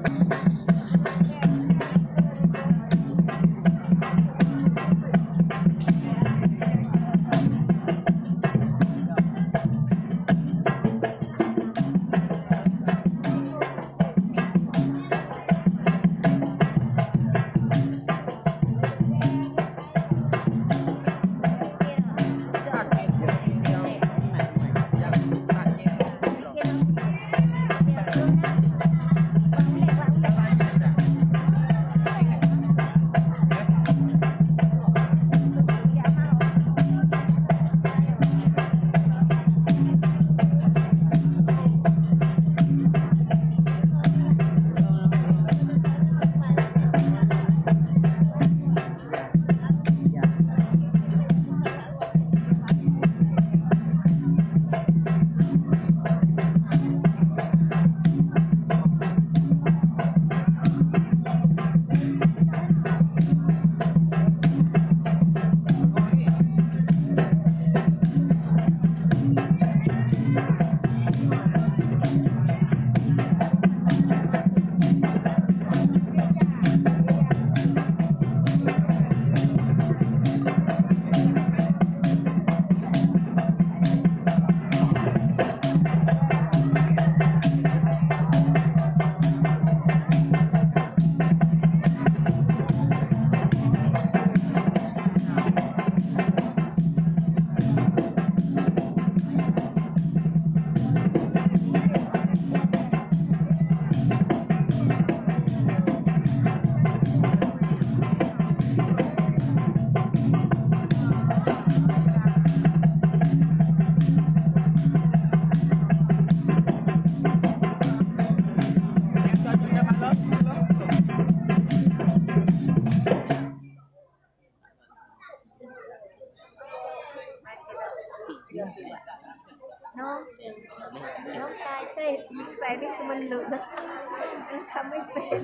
น้องชายเต้ใส่ที่มันหลุดมันทำไม่เป็น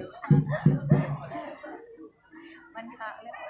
มันหักแล้ว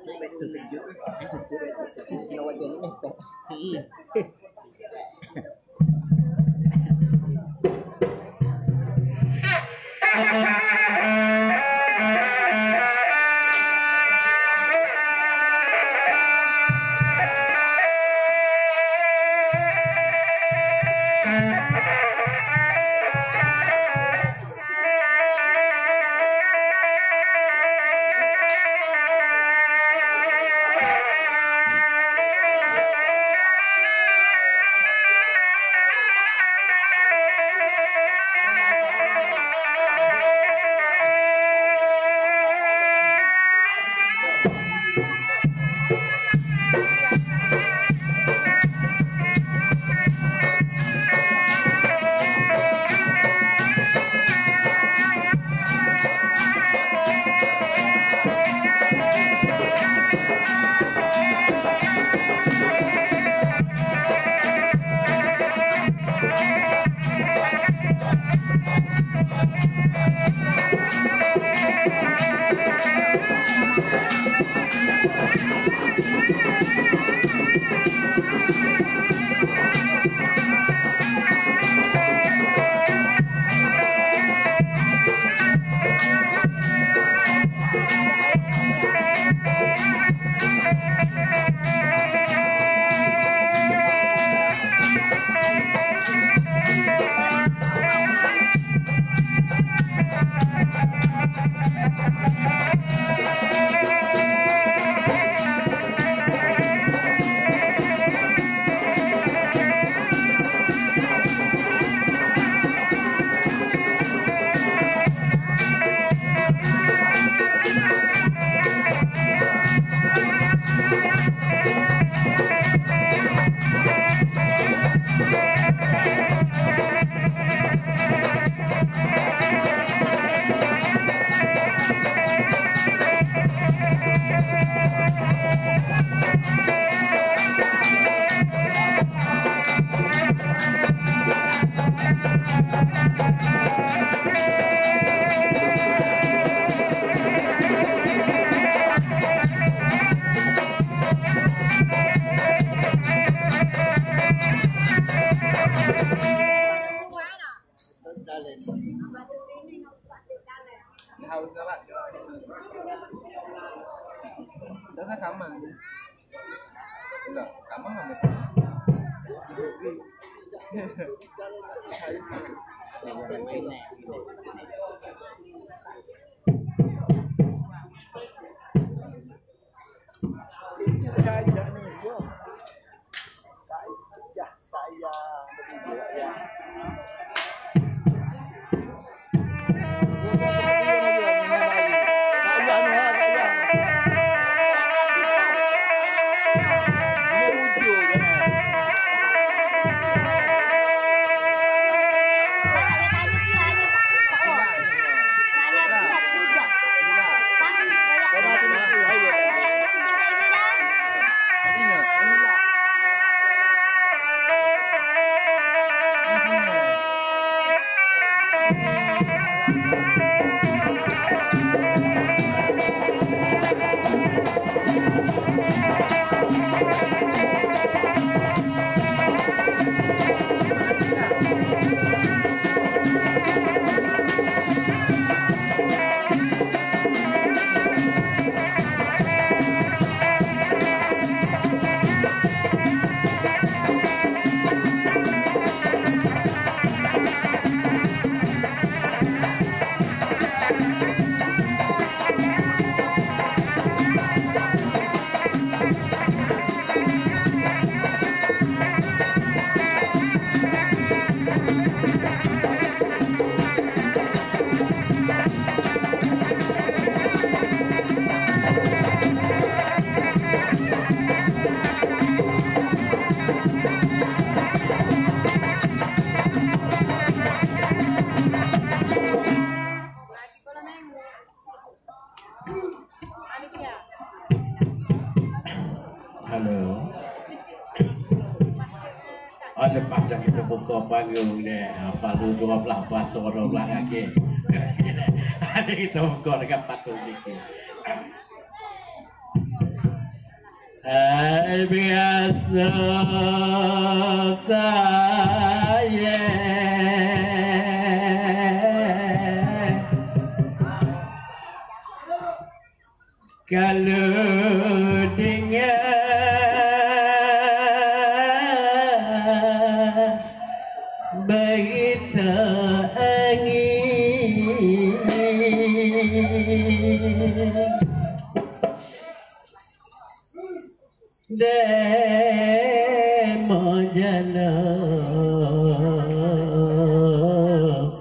terkejut. Nak buat macam ni. Hầu các bạn đó là khám mà được cảm ơn là Halo. Lepas dah kita buka panggung ni, Palu 12 pasal 12 lagi. Hari kita buka dekat patung ni. biasa saya kalau dengar berita angin demo jalan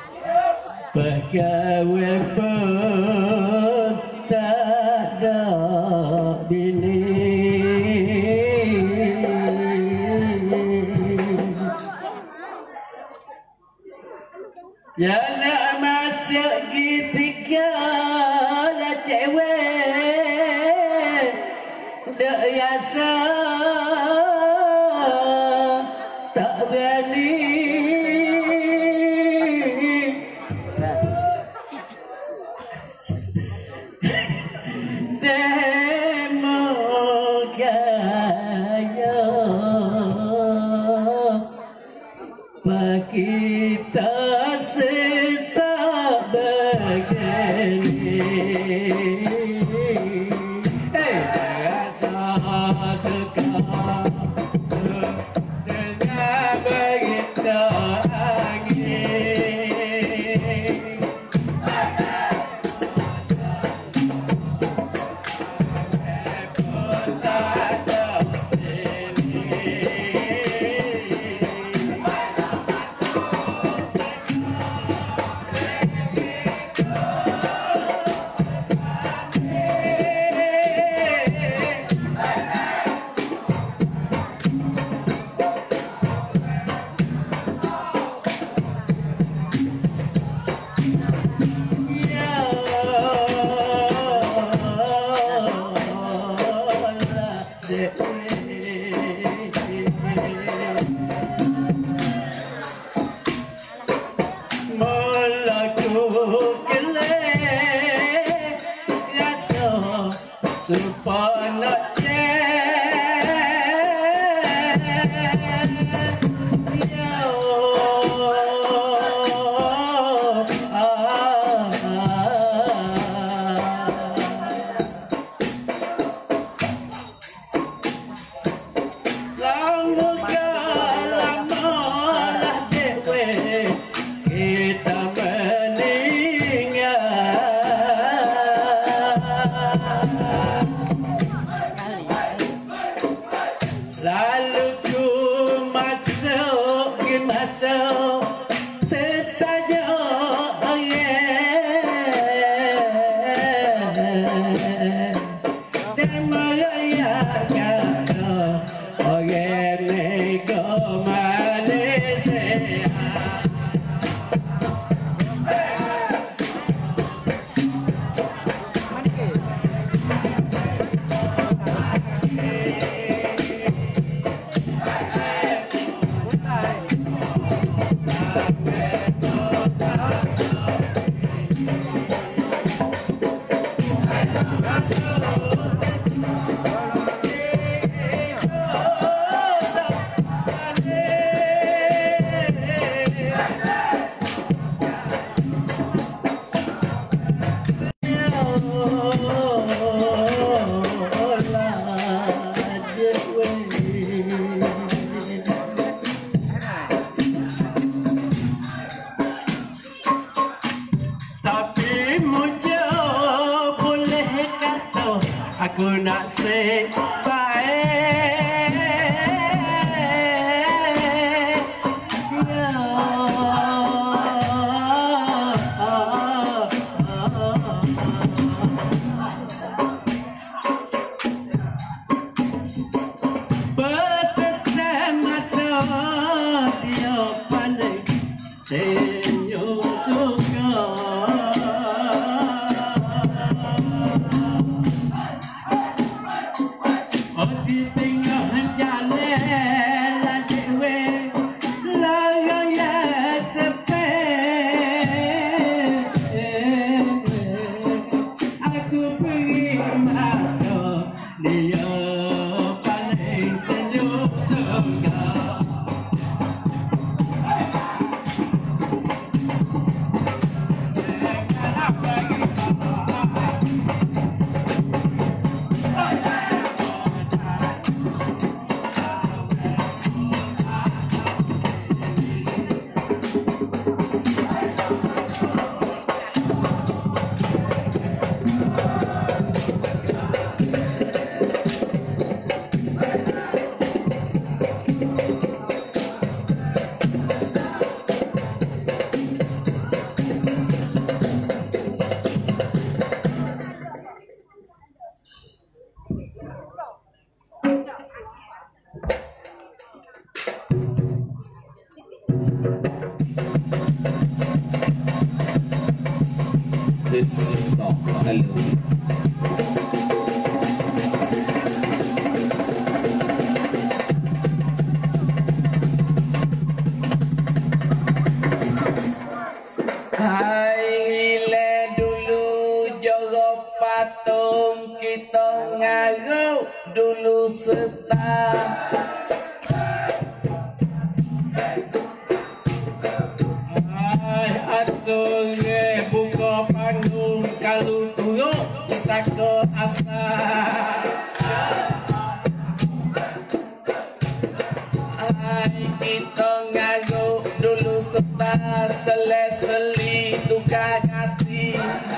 pegawai pun tak ada bini ya nak masuk ketika lah cewek dak biasa tak berani demo kaya kita sesak begini rasa suka dengar berita angin aku nak sebaik bertetap mata dia pandai senyum juga. patung kita ngaru dulu sebentar. Atung buka panggung kalau turut saka asal. Kita ngaru dulu sebentar seleseli tukar hati.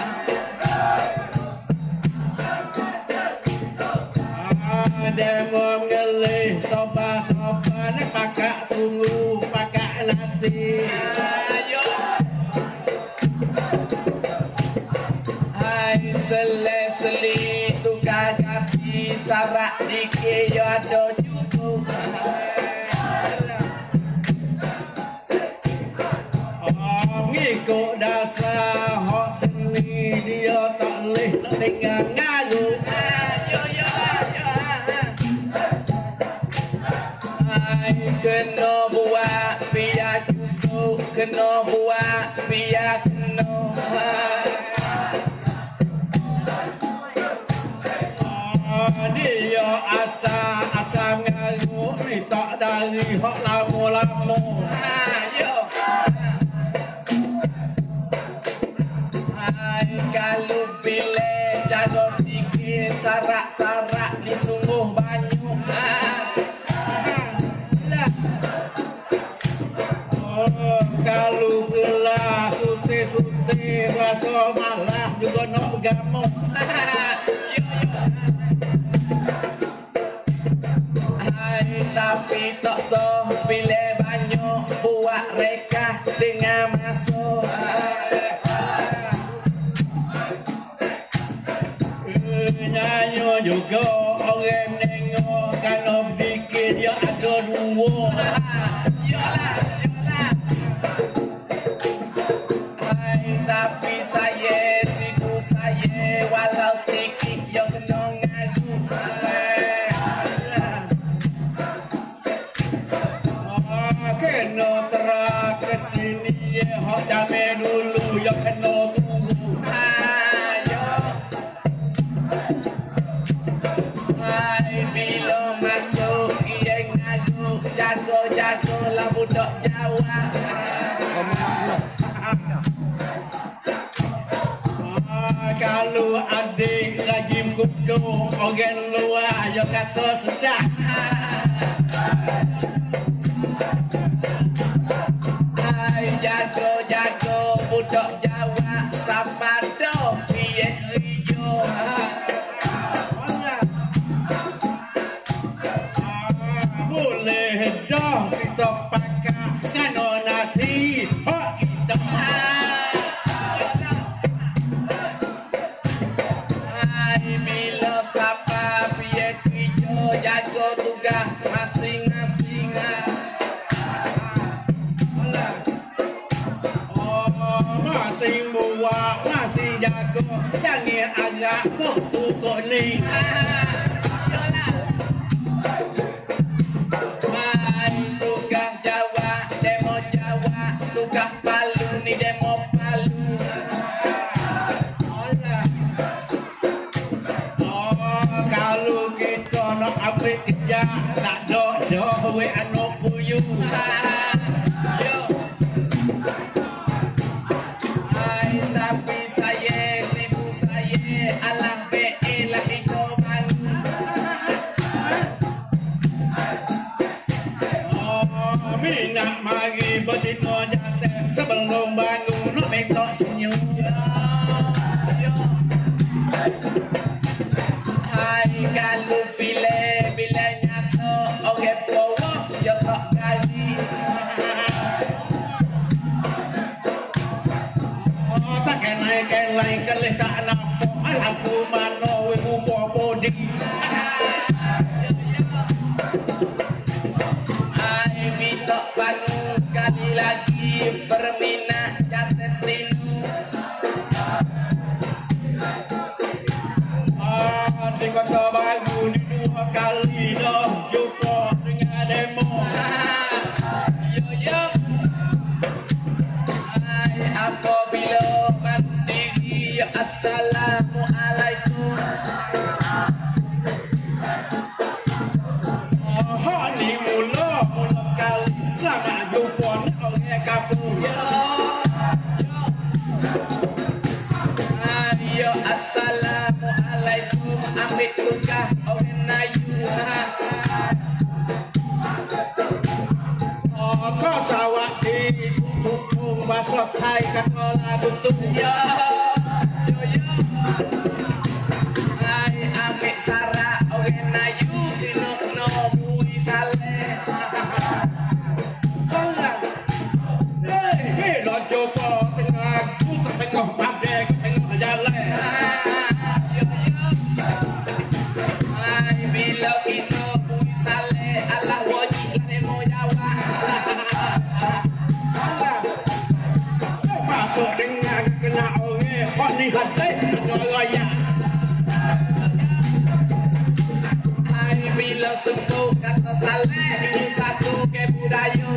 Demo ngelih sofa-sofa nak pakak tunggu pakak nanti. Hai seleseli tukar hati sarak dikit yo ada cukup. Ngikut dasar hak seni dia tak leh dengan ngaru. Kena buat biar cukup, kena buat biar kena. Dia asal ngaru ni tak dari hak lama-lama. Kalau pilih cara fikir sarak-sarak ni sungguh banyak. Kalau gelah suti-suti rasa malah juga nak bergamuk. Tapi tak sah pilih banyak buat reka dengan masuk. Nyanyi juga orang nengok kalau dikit dia ada dua. Tapi saya sibuk saya walau sikit yang kena ngaru. Kena terak ke sini hak jamai dulu yang kena tunggu. Bila masuk ia ngaru jaga-jagalah budak Jawa. Kalau adik rajin kutu orang luar yang kata sedap. Jaga-jaga budak Jawa sapado dia hijau. Boleh dah kita pakai kano nanti hak kita. Bila sapa biar hijau jaga tugas masing-masing. Masing buat, masing jaga, jangan agak kok ni. Tugas Jawa, demo Jawa, tugas Palu ni demo Palu. Kalau kita nak ambil kerja, tak ada we anak puyu. Tapi saya sibuk saya alah BE lah itu bangun. Minat mari berdino jatuh sebelum bangun nak bentok senyum. Hai kalau bila nyata orang bawa ya tak kali. Takkan naik kelih tak nampak aku mano we umur bodi. Ai minta bangun sekali lagi berminat jatuh tinu. Di kota baru ni 2 kali dah jumpa dengan demo. Apabila mandiri assalamualaikum. ambil tugas orang Melayu. Kau sawak di tutung bahasa Thai kata lagu tu. Yo. Hai ambil sarak orang Melayu kena bui saleh. Lo coba tengah aku tengah badai tengah jalan. Hai bila kita bui saleh Allah wajib lah demo jawab. Apa dengar kena orang hot ni hati kena raya. Hai bila sebut kata saleh ini satu ke budaya.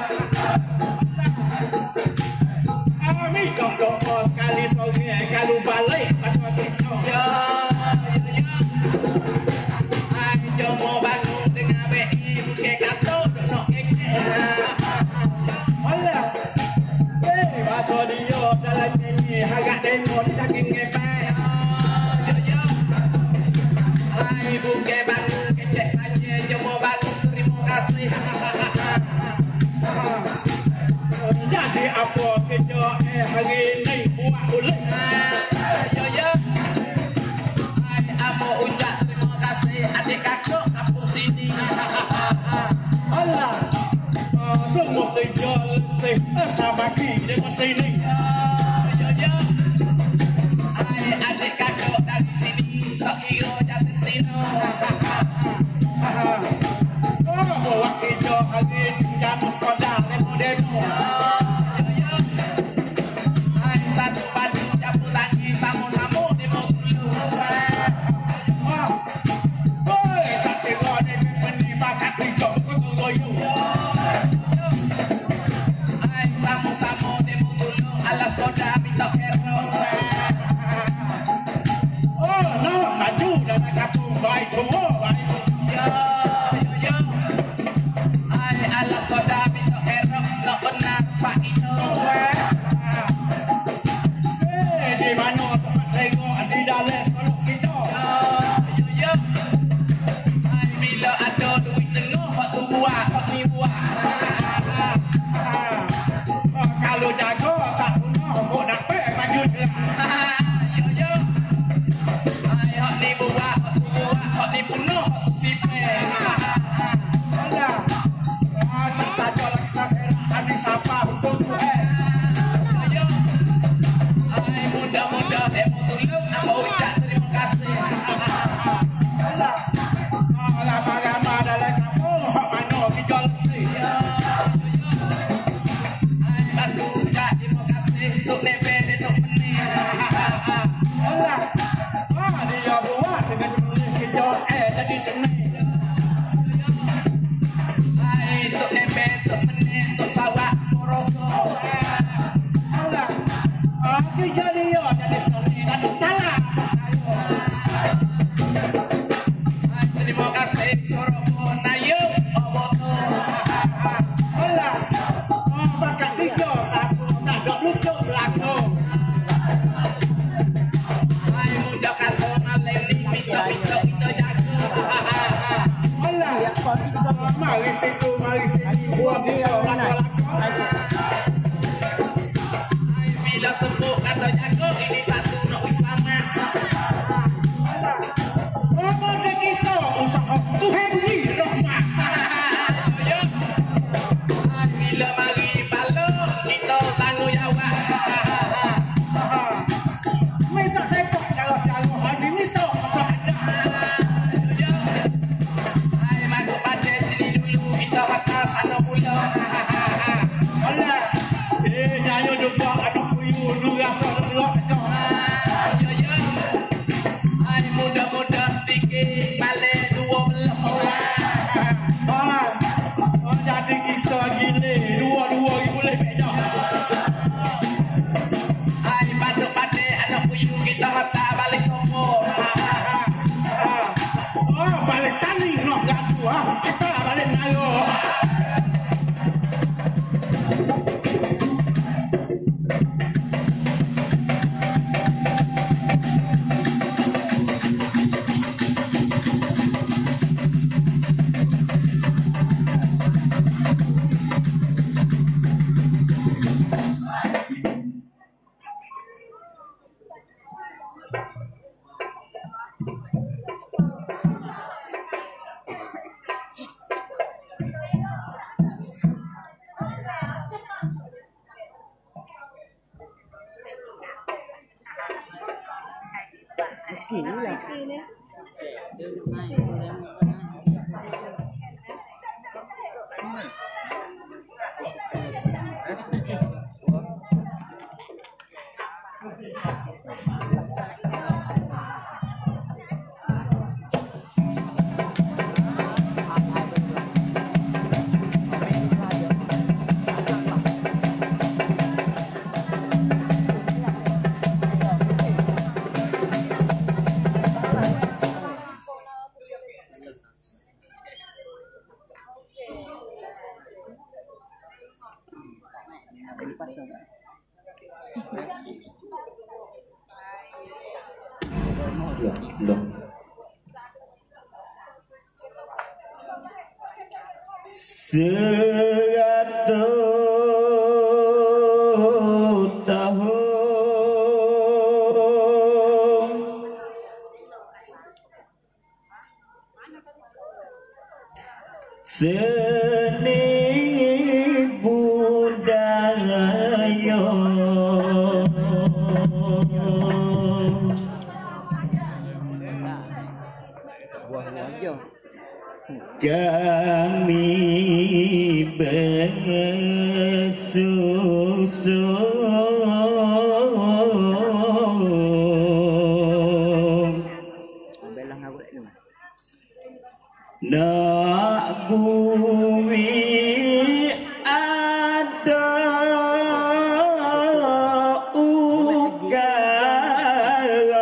Kami tak doa sekali sore kalau balik pasal kita. Ya. Hai jom bangun dengan BI bukan kata nak kekek. Alah. Bahasa dia dalam nyanyi harap demo saking ngepek. Ya. Hai bukan bangun kecek aja jom bangun terima kasih. Jadi apa kerja hari ini buat boleh? Ya. Hai apa ucap terima kasih adik kakak kampung sini. Alah. Semua kerja letih sabaki di sini. Ya. Hai adik kakak dari sini tak kira jatuh tino. Buat kerja hari ini jangan sekolah demo. Satu padu campur tangi sama-sama demo dulu. Tak tengok dengan penibakan tiga kutu royu. Sama-sama demo dulu alas koda minta hero. No, maju dan katu baik semua baik. Yo. Alas koda minta hero nak benar pak itu. Di mana tempat tengok di dalam sekolah kita. Yo. Hai bila ada duit tengok waktu buat, waktu buat. Kalau jaga tak guna kau nak pergi maju je. Yo. Hai hak ni buat, hak ni penuh, hak sipir. Alah. Tak saja lah kita hari siapa hukum tu muda-muda demo tolong apa ucap terima kasih. Lama-lama dalam kampung hak mana kita letih. Bantu ucap terima kasih untuk nebel untuk menir. Dia buat dengan tulis kita jadi seni. Untuk nebel untuk menir untuk sawak korosok. Kerja dia jadi seni dan utara. Terima kasih korban ayo oboto. Alah. Bakat dia satu tak ada lucu belakang. Hai muda kata malam ni minta jaga. Loh. Seratus tahun seni budaya kami bersusun nak bumi ada ugara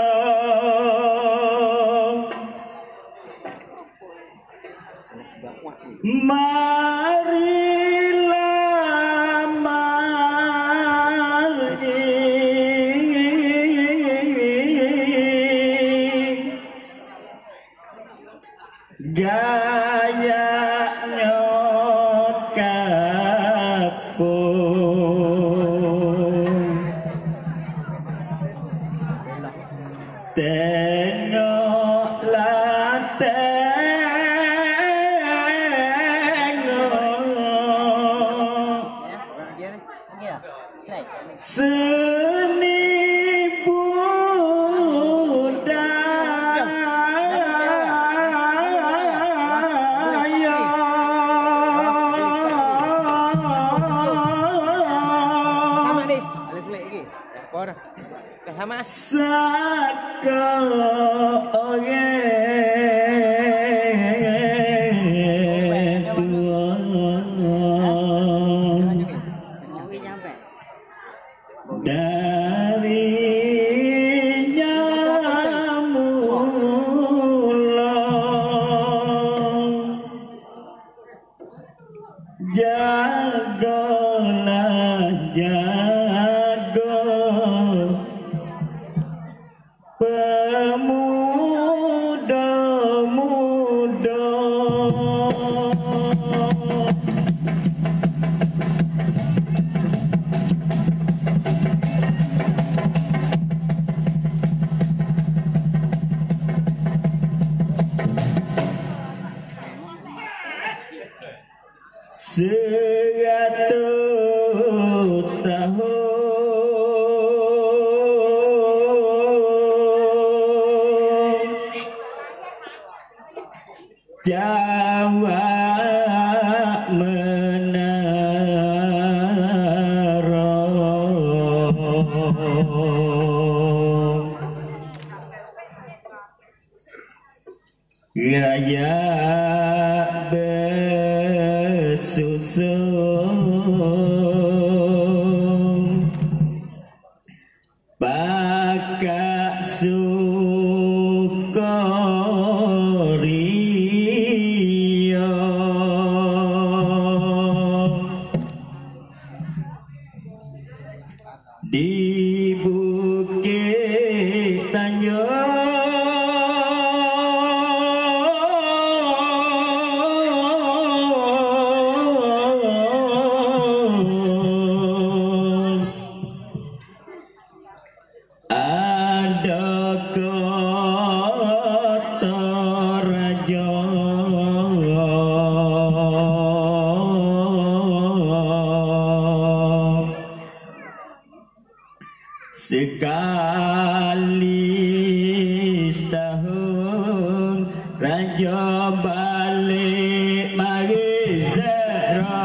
marilah mari gayanya kapung tengoklah seni budaya Sama ni. Alif lek lagi. Apa dah? Dah sama. darinya mula jagalah jaga pemuda-muda seratus tahun Jawa menara raya bersusun bakak sukorio di Bukit Tanjung ada kota raja sekali setahun Raja balik mari Zahra.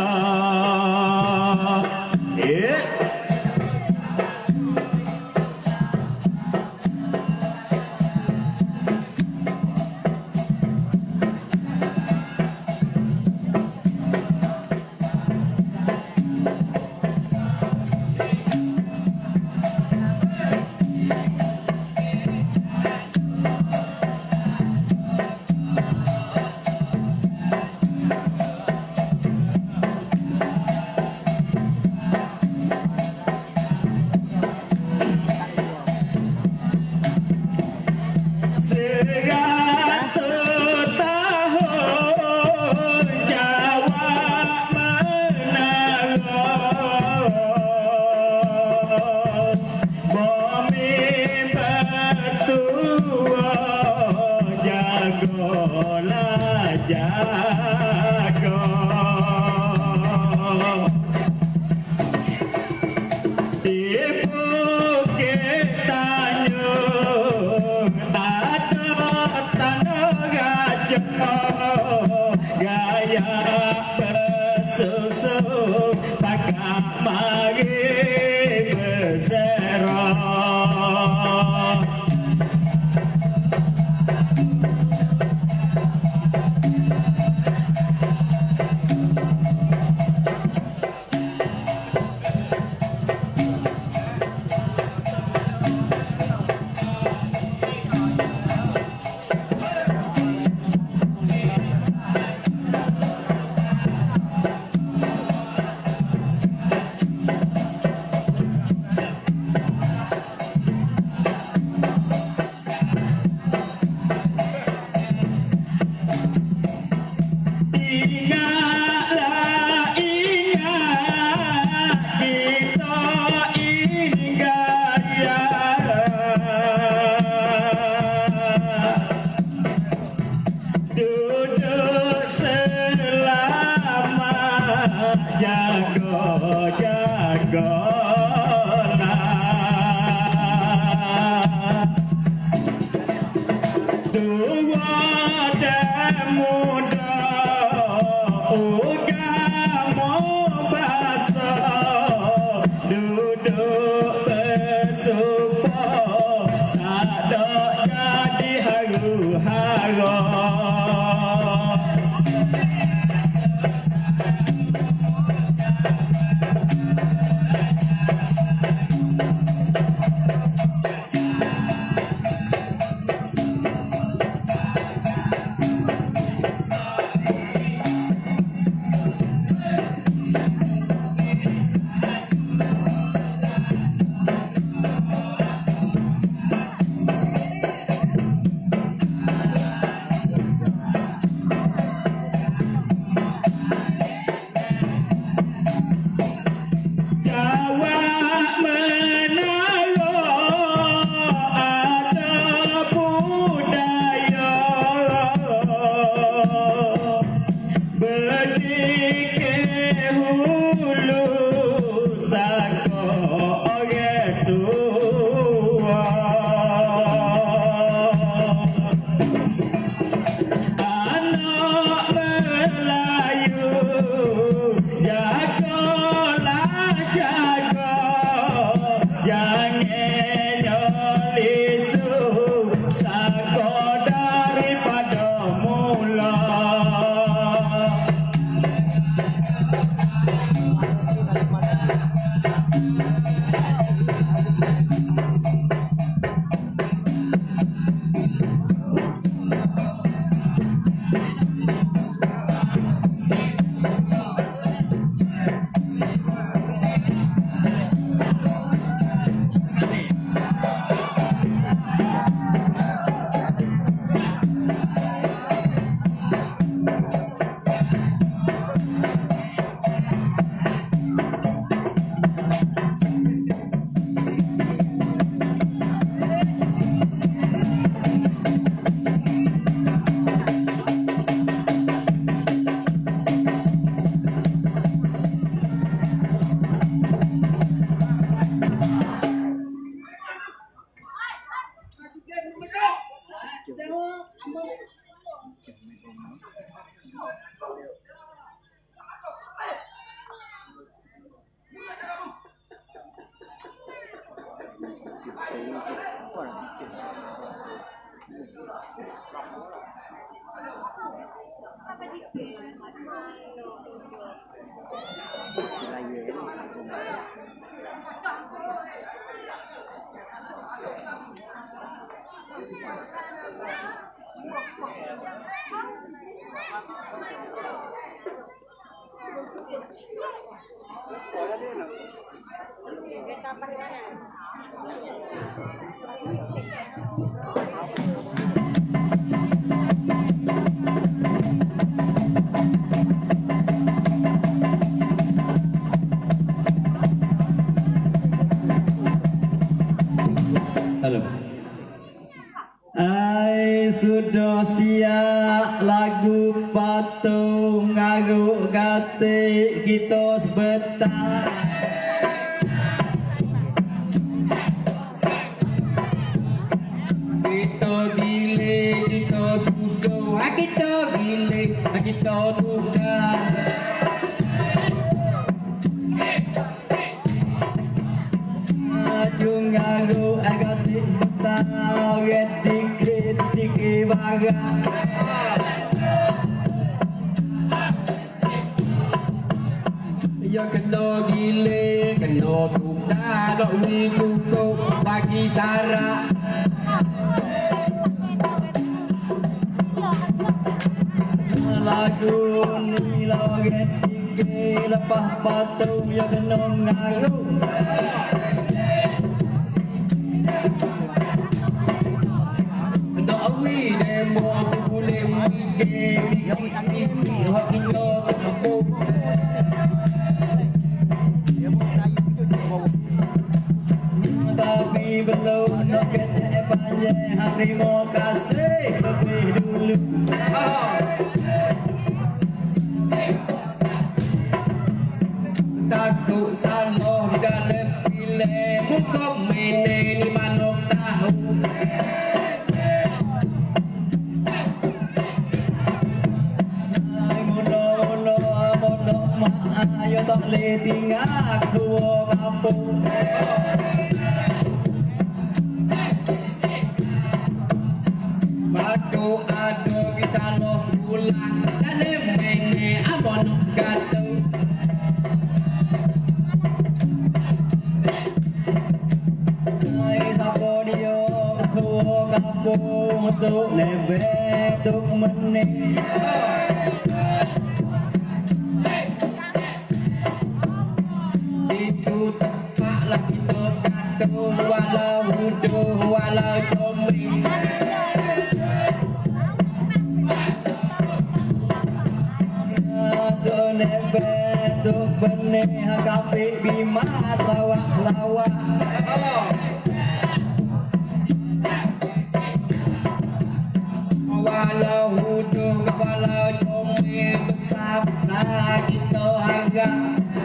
Halo. Ai sudah siap lagu patung ngaruk gatik kita sebentar. Kita giling, kita susu, kita giling, kita tukar. Ngaruk gatik sebentar, redik barak. Ya kena giling, kena tukar, dok ni cukup bagi syarat. Lagu ni loget dikit lepas patung ya kena ngaruk. Nak awi demo aku boleh mikir sikit-sikit hak kita sempur. Tapi belum nak kecek panjang. Terima kasih lebih dulu. Takut salah di dalam pilih muka mene ni manuk tahu. Mono mak ayo tak boleh tinggal aku kampung. Batu ada kisah loh pulang dalam mene abon kata. Siapa dia ketua kampung untuk lebih untuk menit. Situ tempatlah kita kata walau huduh walau comel. Duk nebet duk benih kapik bima selawak-selawak. Walau huduh walau comel besar-besar kita harap.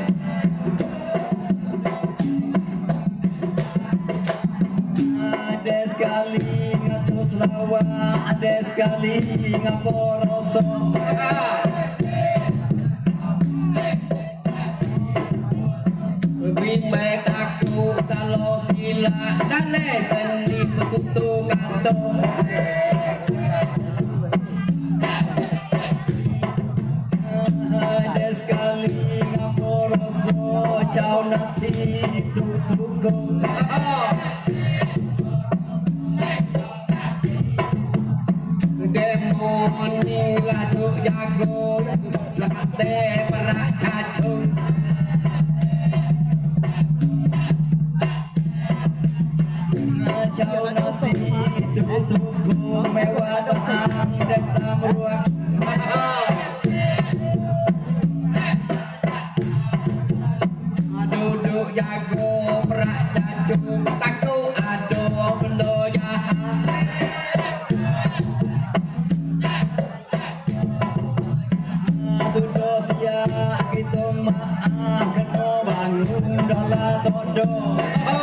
Ada sekali ngatur selawak, ada sekali ngapor rosok. Bimbang aku kalau silap dalam seni petutur kata. Ada sekali ngapor rosok, caw nanti tutup. Demo ni lah duk jago, latih perak cacung. Caw nanti tutup mewah datang datang ruang. Duduk jago perak cacung, takut ada benda jahat. Sudah siap kita maaf kena bangun dalam todong.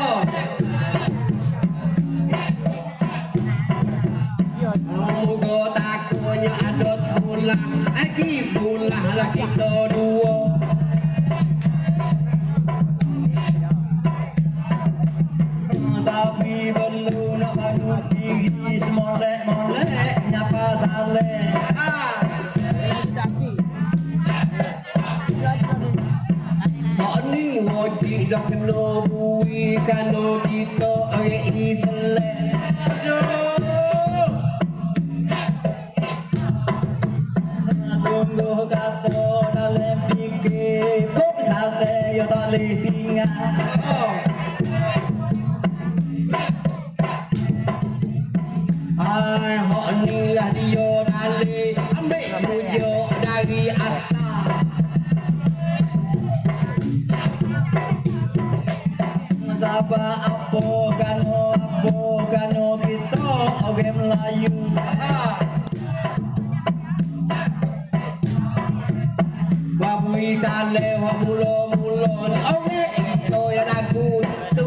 Moga takutnya ada pulang, lagi pulang lah kita dua. Tapi belum nak bangun diri semolek-molek. saleh. Hak ni wajib dah kena bui kalau kita orang Islam. Aduh. Sungguh kata dalam fikir pun saleh yo tak boleh tinggal. Ai hak ni lah dia dalih ambil mujuk dari asal. Sabah apa kano kita orang Melayu. Wabui saleh wak mula-mula orang kita yang aku tu.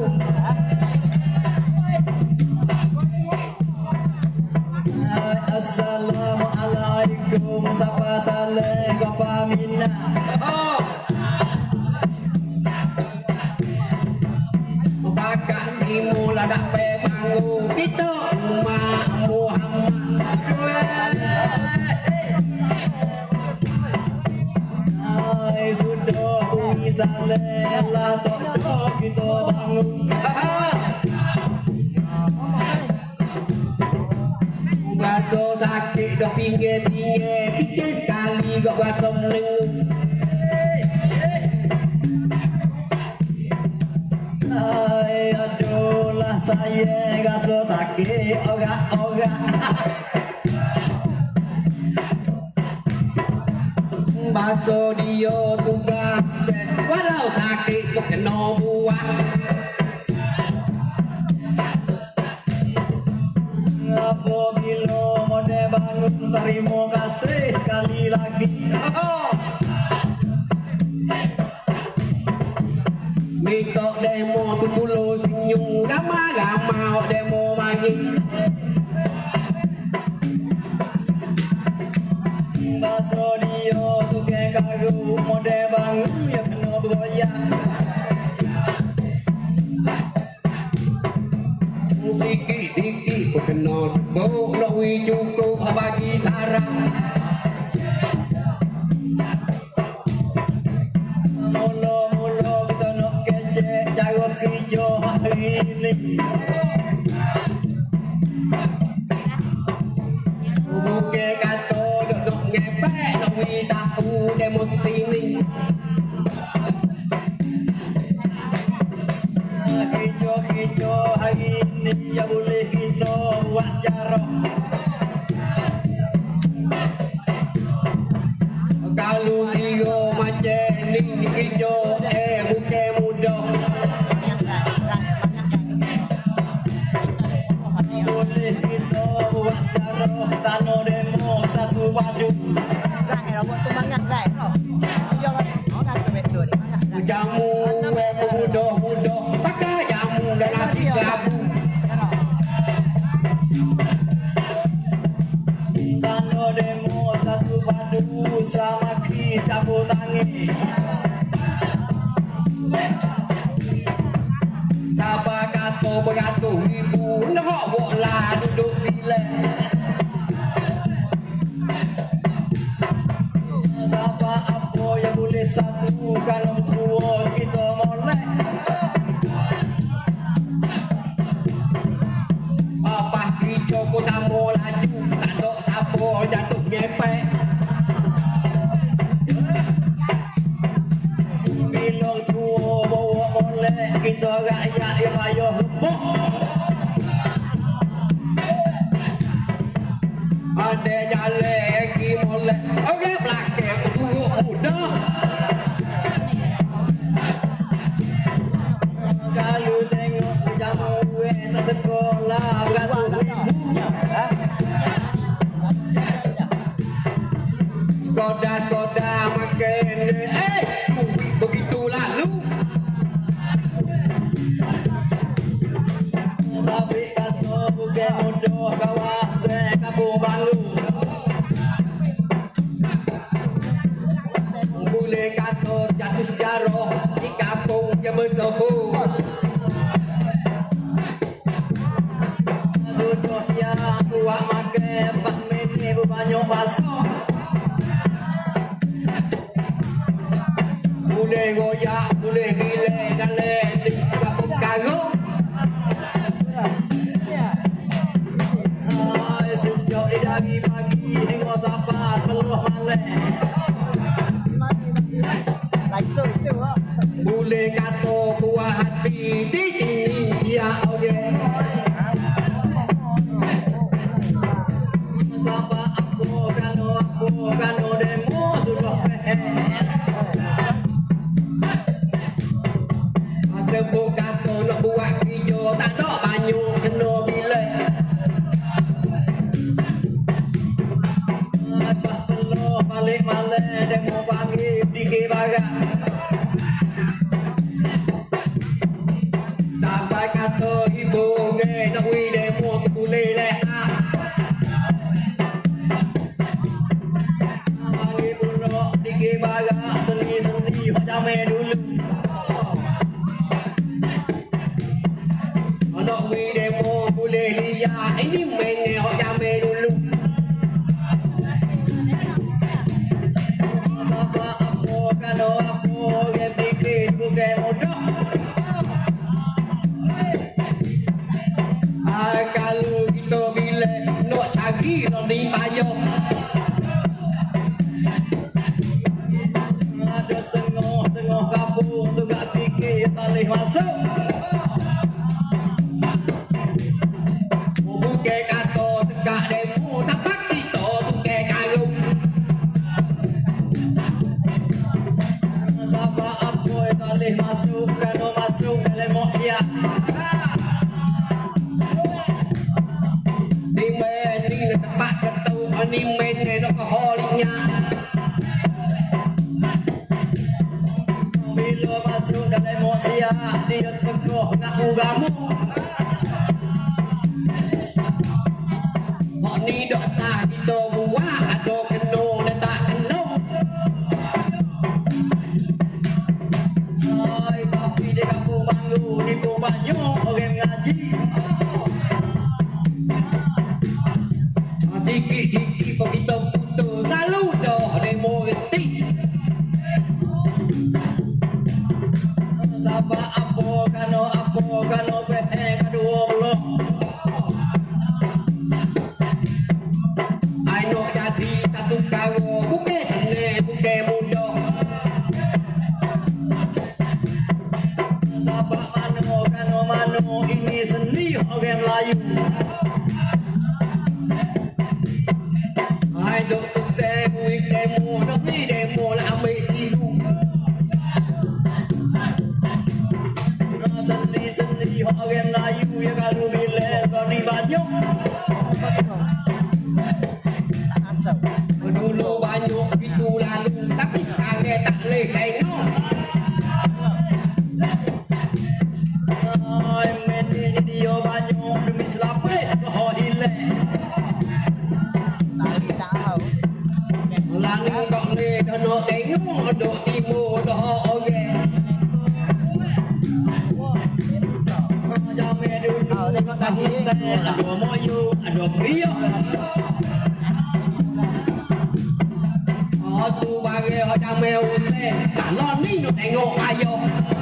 Assalamualaikum sapa saleh gapa minna. Bakak timu ladak pe manggu kita umat Muhammad. Ai sudah bui saleh lah tok kita bangun. Baso sakit dah pinggir-pinggir fikir sekali kau baso menengung. Ai aduh lah saya baso sakit orang-orang. Baso dia tugas walau sakit tu kena buat. Apabila mode bangun terima kasih sekali lagi. Minta demo tu puluh senyum ramah-ramah demo mari. Baso dia tu geng karu mode bangun ya kena bergoyang. Sikit-sikit kau kena sebut Rawi cukup bagi sarang. Mula-mula kita nak kecek cara hijau hari ini. Bukan kata duduk ngepek Rawi tahu demo sini. Hijau hari ini ya boleh kita buat cara. Kalau tiga macam ni hijau bukan mudah. Boleh kita buat cara tanah demo satu padu. Jamu mudah-mudah pakai jamu dan nasi gabung. Tanah demo satu padu sama kita tangi. Siapa kata beratus ribu nak buatlah duduk bilik. Siapa apa yang boleh satu kalau tua kita molek. Apa hijau ko sama laju tak ada siapa jatuh ngepek. Bila tua bawa molek kita rakyat yang payah rebut. Ada jalan lagi molek orang belakang buruk muda. Kalau tengok jamu tak sekolah beratus ribu. Skoda makan duit begitu lalu. Tapi kata bukan mudah kawasan Kampung Baru. Boleh kata jatuh sejarah di kampung yang bersohor. Sudah siap buat makan 4 minit pasok. Boleh goyak, boleh gile dan di kampung kagum. Sejak dari pagi hingga sampai peluh malam. Boleh kata buah hati di sini ya oke. Sampai apa kano demo sudah pehe. Sebut kata nak buat kerja tak ada banyak kena bila. Lepas peluh balik malam demo panggil dikir barat. Sampai kata ibu nak wui demo tu boleh lehat. Panggil pulak dikir barat seni-seni jamai dulu. Nak wui demo boleh lihat ini main jamai dulu. Sampai apa kalau apa game dikir bukan mudah. Kalau kita bila nak cari nak ni payah. Ada setengah kampung tu tak fikir tak boleh masuk. Bukan kata tegak demo tapak kita bukan karung. Siapa apa tak boleh masuk kalau masuk dalam mok siap. Tempat ketu anime nak ke holinya. Bila masuk dalam emosia dia teguh ngaku gamu. Mak ni dok tak kita buat ada kena dan tak kena. Ai tapi dia kampung Bangu ni pun banyak orang ngaji. Ciki-ciki kok kita putus lalu dah demo reti. Siapa apa kano pehe kedua belah. I nak jadi satu karo bukan senang bukan mudah. Siapa mano ini seni orang Melayu. Dok saya buat demo, nak beli demo lah ambil tiru. Seni orang Melayu yang kalau bila bani banyak. Dulu banyak itu lalu, tapi sekarang tak boleh tengok. Main ini dia banyak demi selapit, kau hilang. Langit tak boleh dah nak tengok dok timur dah orang. Jamai dulu tahun ada moyo ada biak. Tu bagi jamai usai kalau ni nak tengok ayah.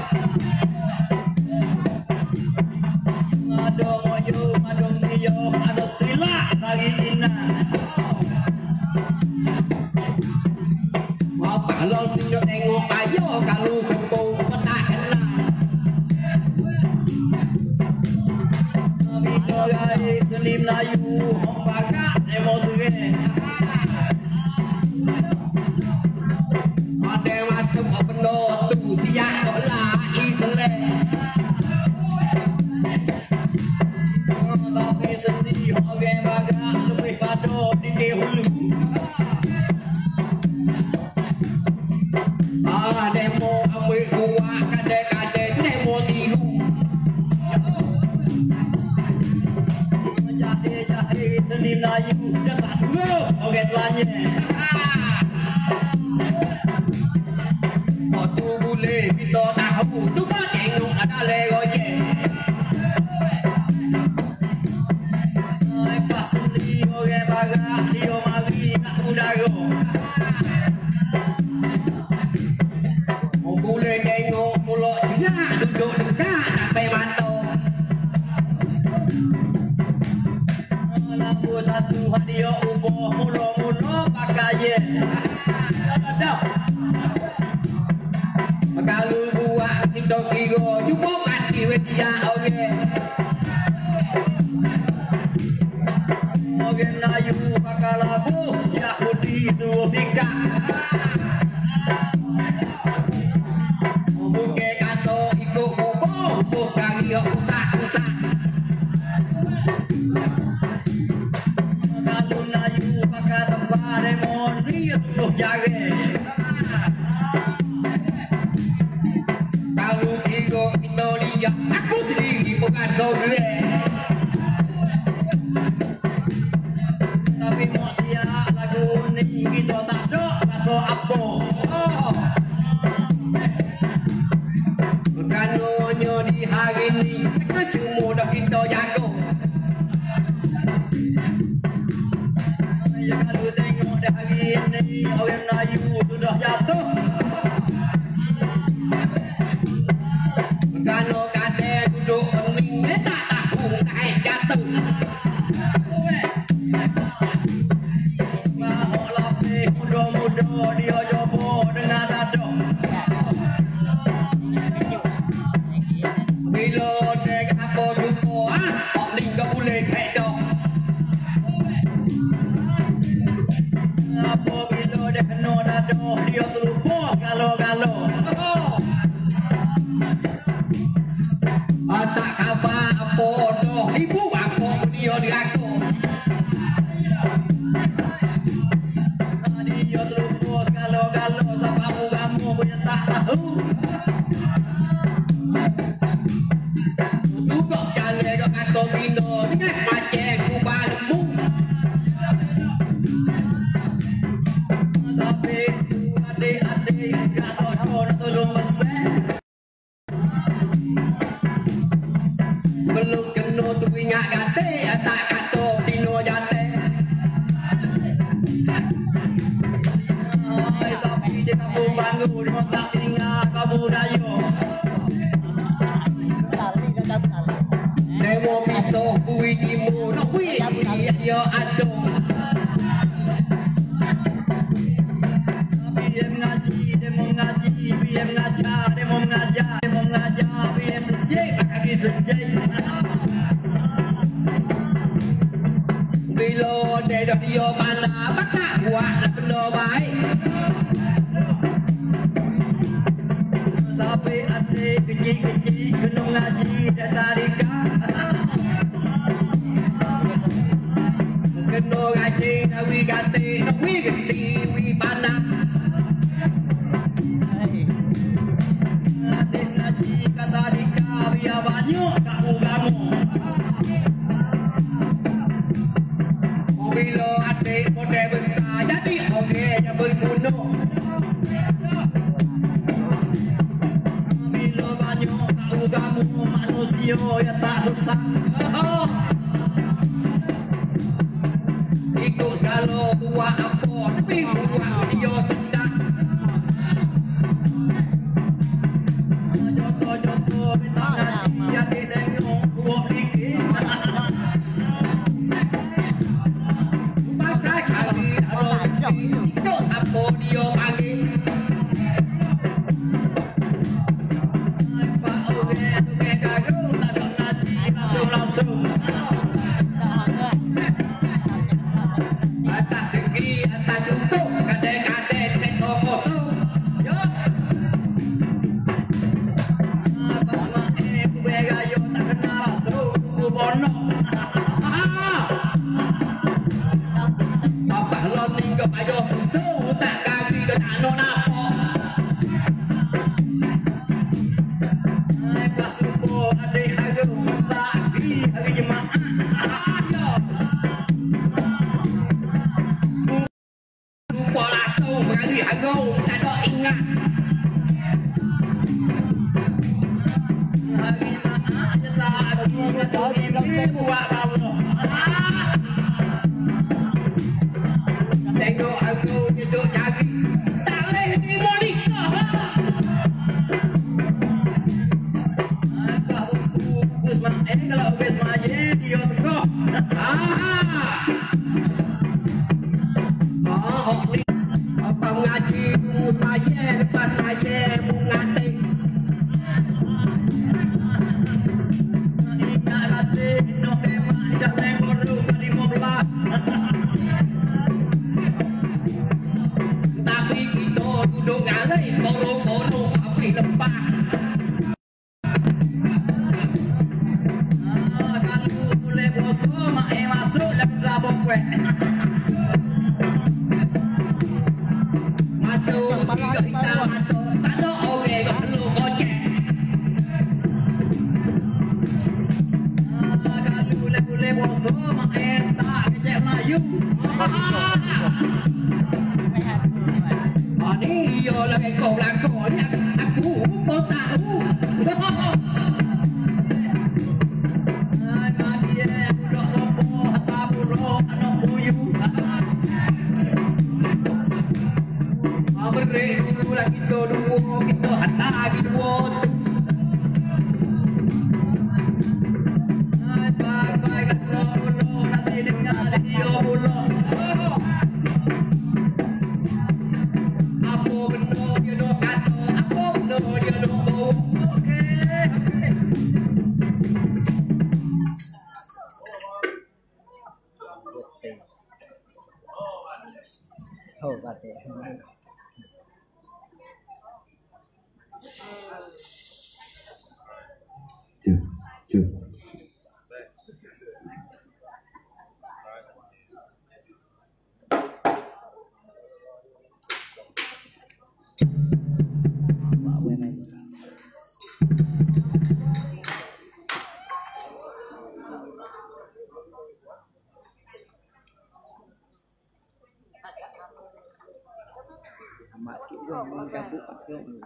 Ada moyo ada biak ada silat lagi inang. Kalau ni nak tengok ayah kalau sepuh kau tak kenal. Kita gaya seni Melayu orang bakat demo sering. Ada masuk benda tu siap bola Islam. Tapi seni orang bakat lebih pada di hulu. Demo ambil buat kadek-kadek demo tiru. Jahit seni Melayu dah tak suruh orang telanya. Waktu boleh kita tahu tu kan tengok ada legoye. Pas seni orang barat dia mari nak kaya. Dah. Kalau buat kita kira cuba mati dia okey. Orang Melayu bakal labu, Yahudi suruh sikap. Bukan kata ikut bubuh kari usah-usah. Kalau Melayu bakal tempat demoni suruh jaga. Kalau kira kita lihat aku sendiri bukan sogre. Tapi mau siap lagu ni kita tak ada rasa apa. Bukannya di hari ni semua dah kita jaga. Ya kalau tengok di hari ni orang Melayu sudah jatuh. Bukannya kata duduk pening tak tahu naik jatuh. Muda-muda dia coba dengan dada. Bila dek apa jumpa hak ni tak boleh kek dah. Apabila dia kena dada dia terlupa galo-galo. Tak khabar apa dah ibu apa dia diraku. Dia terlupa galo-galo sampai kamu punya tak tahu. Juga jalan kau kata bina dengan macam kubah lembu. Sampai itu adik-adik gak tahu nak tolong besar. Belum kena tu ingat kata tak kata bina jatuh. Tapi dia kabur bangun, dia tak tinggal kabur daya. Demo pisau bui timur, nak bui dia ada. Biar mengaji, demo mengaji, biar mengajar, demo mengajar, demo mengajar, biar sejai, kaki sejai. Bila dia mana, maka buatlah benda baik. Sampai adik kecil-kecil kena ngaji dan tarika. Kena ngaji dan wi ganti, wi ganti, wi panah. Adik ngaji kat tarika biar banyak kat ugamu. Bila adik model besar jadi orang yang berguna. Bila banyak tahu kamu manusia yang tak sesat. Ikut segala buat apa tapi buat dia sedap. Contoh-contoh kita ngaji adik tengok buat fikir. Pakai cari ada ikut siapa dia panggil. Pak orang tukang kagum tak ada ngaji langsung-langsung. Atas tinggi, atas juntuk, kadang-kadang tengok kosong. Yo. Pas main ku beraya tak kenal langsung ku bono. Apa lo ni ke payah susu tak kaki ke tak nak nampak. Pas subuh adik harum tak hari Jumaat. Lupa langsung hari harum tak ada ingat. Hari Jumaat je tak lagi ini buat apa. Tengok aku duduk cari tak boleh di monitor. Apa buku semain kalau habis main dia tengok. hok ni apa ngaji bungus maye lepas maye bunga teh ingat latih no tema jalan baru 15 tapi kita duduk ngalai korong-korong api lembah tangguh boleh bosok mak masuk dalam labong kueh masuk tiga hitam tak ada orang kau perlu gocek kalau boleh bosok mak tak kecek Melayu ni dia lagi kau belakang ni aku kau tahu budak sopo hatta buruk anak buyu beri dulu lah kita dua kita hatta kita bye kat dulu nanti dengar dia buruk apa benda dia dok kata apa benda dia dok bau okey Oh, batik. Cuh. Amat sikit juga menggabuk sikit ni.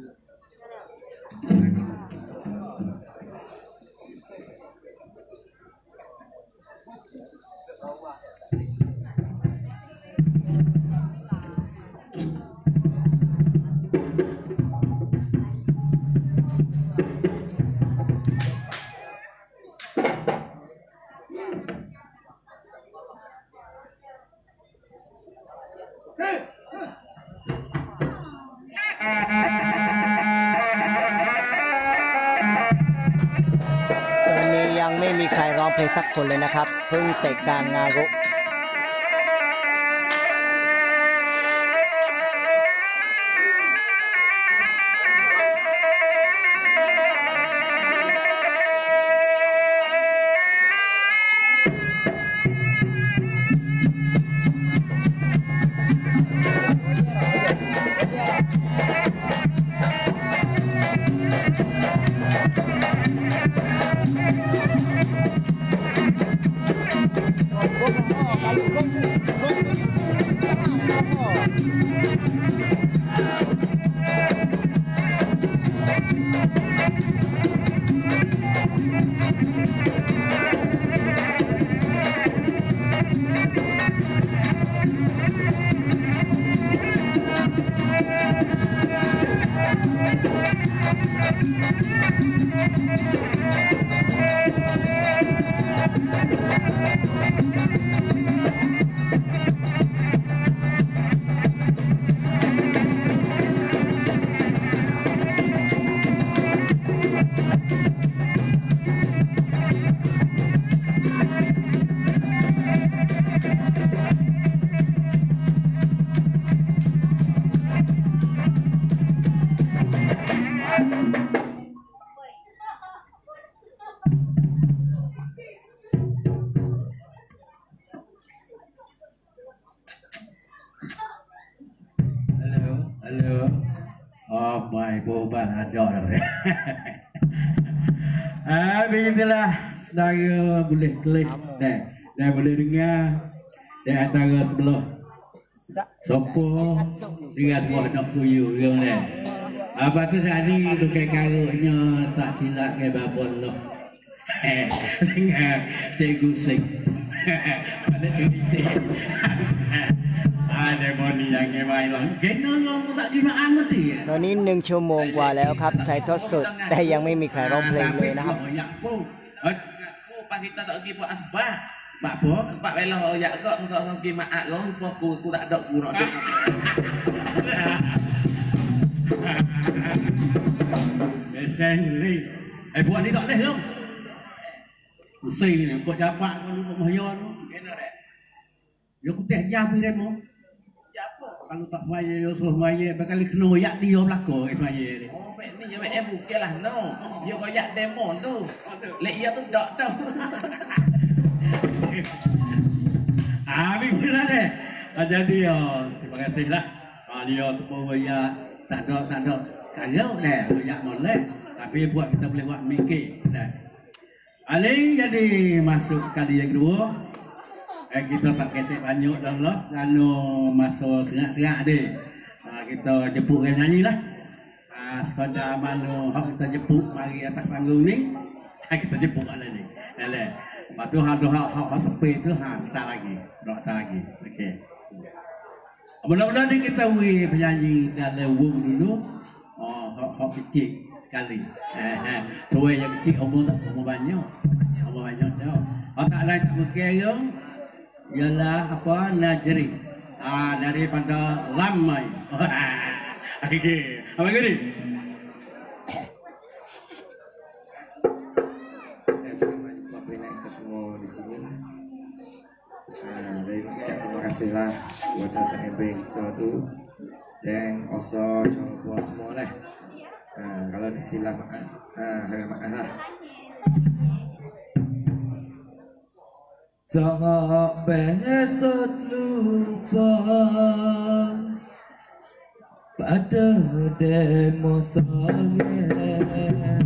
ยังไม่มีใครร้องเพลงสักคนเลยนะครับเพิ่งเสร็จการงานรุก Halo. Oh my, berubat ada dah. Begitulah saudara boleh klik dan boleh dengar di antara sebelah sopo dengan sebuah nak kuyu yang ni. Apa tu saat ni tukar karuknya tak silap ke babon loh. Dengan cikgu sing. Ada cerita. Ada boni yang kemai lah. Kena ngomong tak kena amat dia. ตอนนี้1 ชั่วโมงกว่าแล้วครับใช้ทดสดแต่ยังไม่มีใครร้องเพลงเลยนะครับ Aku pas kita tak pergi buat asbah. Pak apa? Sebab belah ya kok untuk sangki maak lo aku tak ada aku nak. Biasa ni. Buat ni tak leh tu. Pusing ni kau dapat kau lu mahyon. Kena dak. Yo ku teh jam ni demo. Siapa? Kalau tak semaya yo suruh semaya bakal kena yak dia belako semaya ni. Oh, mek ni mek bukanlah no. Dia koyak demo tu. Lek ia tu dak tau. Begitulah deh. Jadi terima kasihlah. Dia tu bawa ya tak ada kaya deh, ya molek. Tapi buat kita boleh buat mikir deh. Ini jadi masuk kali yang kedua. Kita tak ketek banyak dah lah. Lalu masuk serak-serak deh. Kita jemput kan nyanyi lah. Sekadar malu hak kita jemput mari atas panggung ni. Kita jemput ala ni. Alah. Lepas tu hak sepi tu start lagi. Start lagi. Okey. Mula-mula ni kita penyanyi dalam wong dulu. Hak kecil sekali. Tua yang kecil umur banyak. Umur banyak dah. Hak tak lain tak berkira ialah apa Najri. Daripada Lamai. Okey. Apa gini? Semua di sini. Baik, terima kasihlah buat datang ebeng kita tu dan also coba semua lah. Kalau di sila makan, harga makan lah. Tak besok lupa pada demo saya.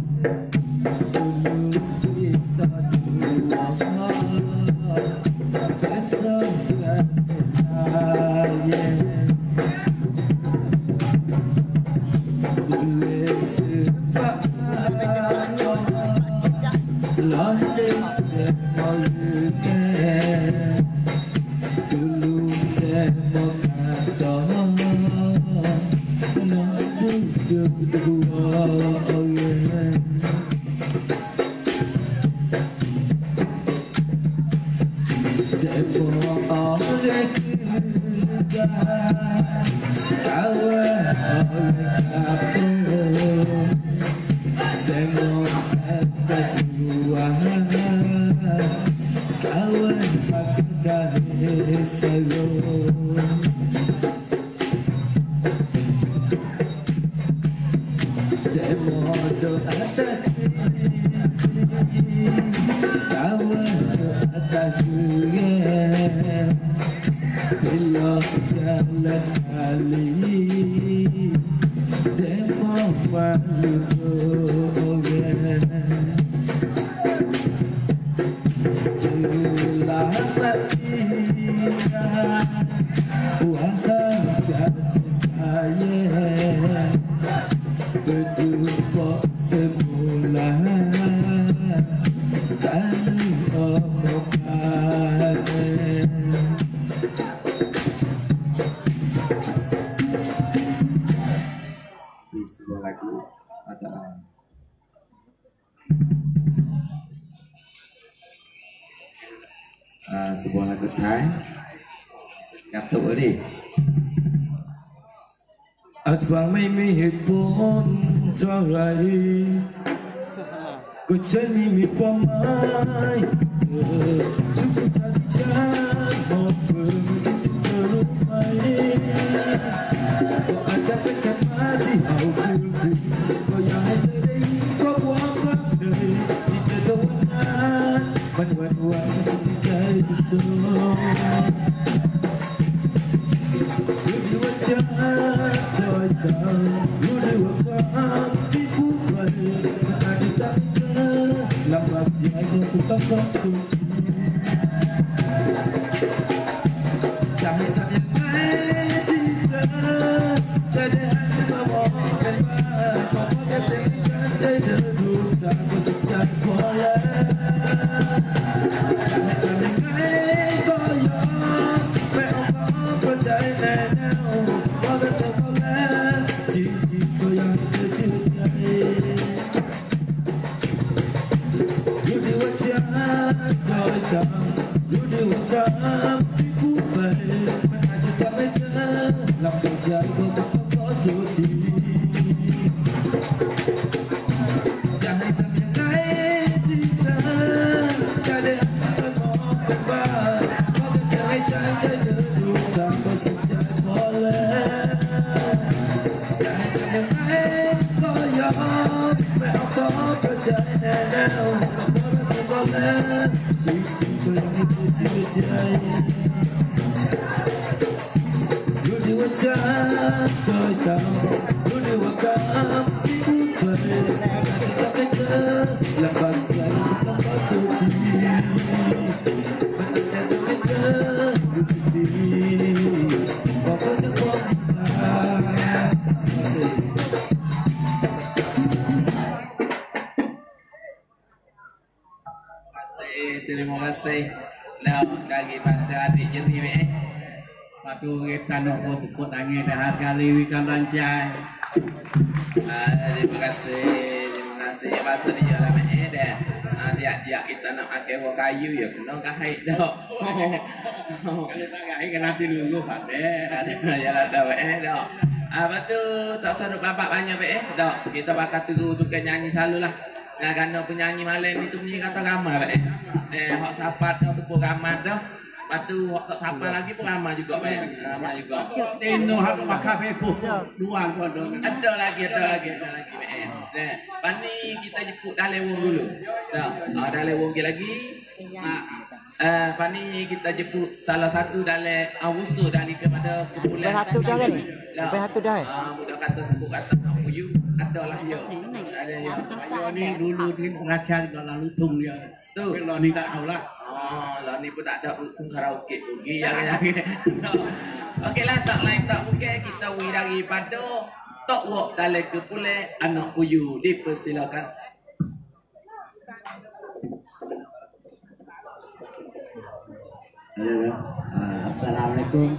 Sebuah lagu ada sebuah lagu Thai Gatuk niอาจฟังไม่มีเหตุผลเท่าไรก็ฉันไม่มีความหมายเธอทุกครั้งที่ฉันบอกเธอเธอรู้ไหมก็อาจจะเป็นแค่มาที่เอาคืนก็อยากให้เธอได้ยินก็ความรักเลยที่เธอโดนนั้นมันหวั่นไหวที่ใจเธอรู้ว่าฉันจอยใจรู้ได้ว่าความที่พูดไปมันอาจจะทำให้เธอลำบากใจก็คงต้องขอโทษจะให้ทำยังไงที่เธอจะได้หันมามองกันบ้างบอกว่าแค่เพียงให้ฉันได้เดินดูจากก็จะใจพอแล้วจะให้ทำยังไงก็ยอมไม่เอาความเข้าใจแน่แน่ว่าเป็นเธอก็แล้วจริงๆก็อยากจะ lambung jago kau cuci jangan terbiar kita kada mau kembali kau jangan jangan duduk tanpa sejak boleh jangan terbiar kau yang kau percaya kau boleh cici berani cici Jangan tahu, dunia wakam ibu beri, kita kita lambat saya lambat tuti, kita kita tuti, pokoknya terima kasih. Lalu dari pada adik jadi Patu kita nak put angin dah sekali wikan lancai. Terima kasih. Masa dia lah dah. Dia kita nak pakai buah kayu ya kena kahit dah. Kalau tak kahit kena dulu pada. Ya lah dah dah. Apa tu tak sadar bapak banyak dah. Kita bakal tunggu tukang nyanyi selalu lah. Nak kena penyanyi malam ni tu punya kata ramai hok sapat dah tu pun ramai dah. Batu tak siapa lagi pun ramai juga ramai juga. Tino hak makan pepuh dua bodoh. Ada lagi. Pani kita jemput dah lewong dulu. Dah lewong lagi. Pani kita jemput salah satu dalam awusu dari kepada kumpulan. Satu dah kan? Sampai satu dah. Mudah kata sebut kata nak puyu adalah ya. Ada ya. Ni dulu ni pengacara juga lalu tung dia. Tu kalau ni tak tahu lah. Lah ni pun tak ada tung karaoke pergi yang. Okeylah tak lain tak mungkin kita wi daripada Tok Wok dalam kumpulan anak puyu dipersilakan. Assalamualaikum.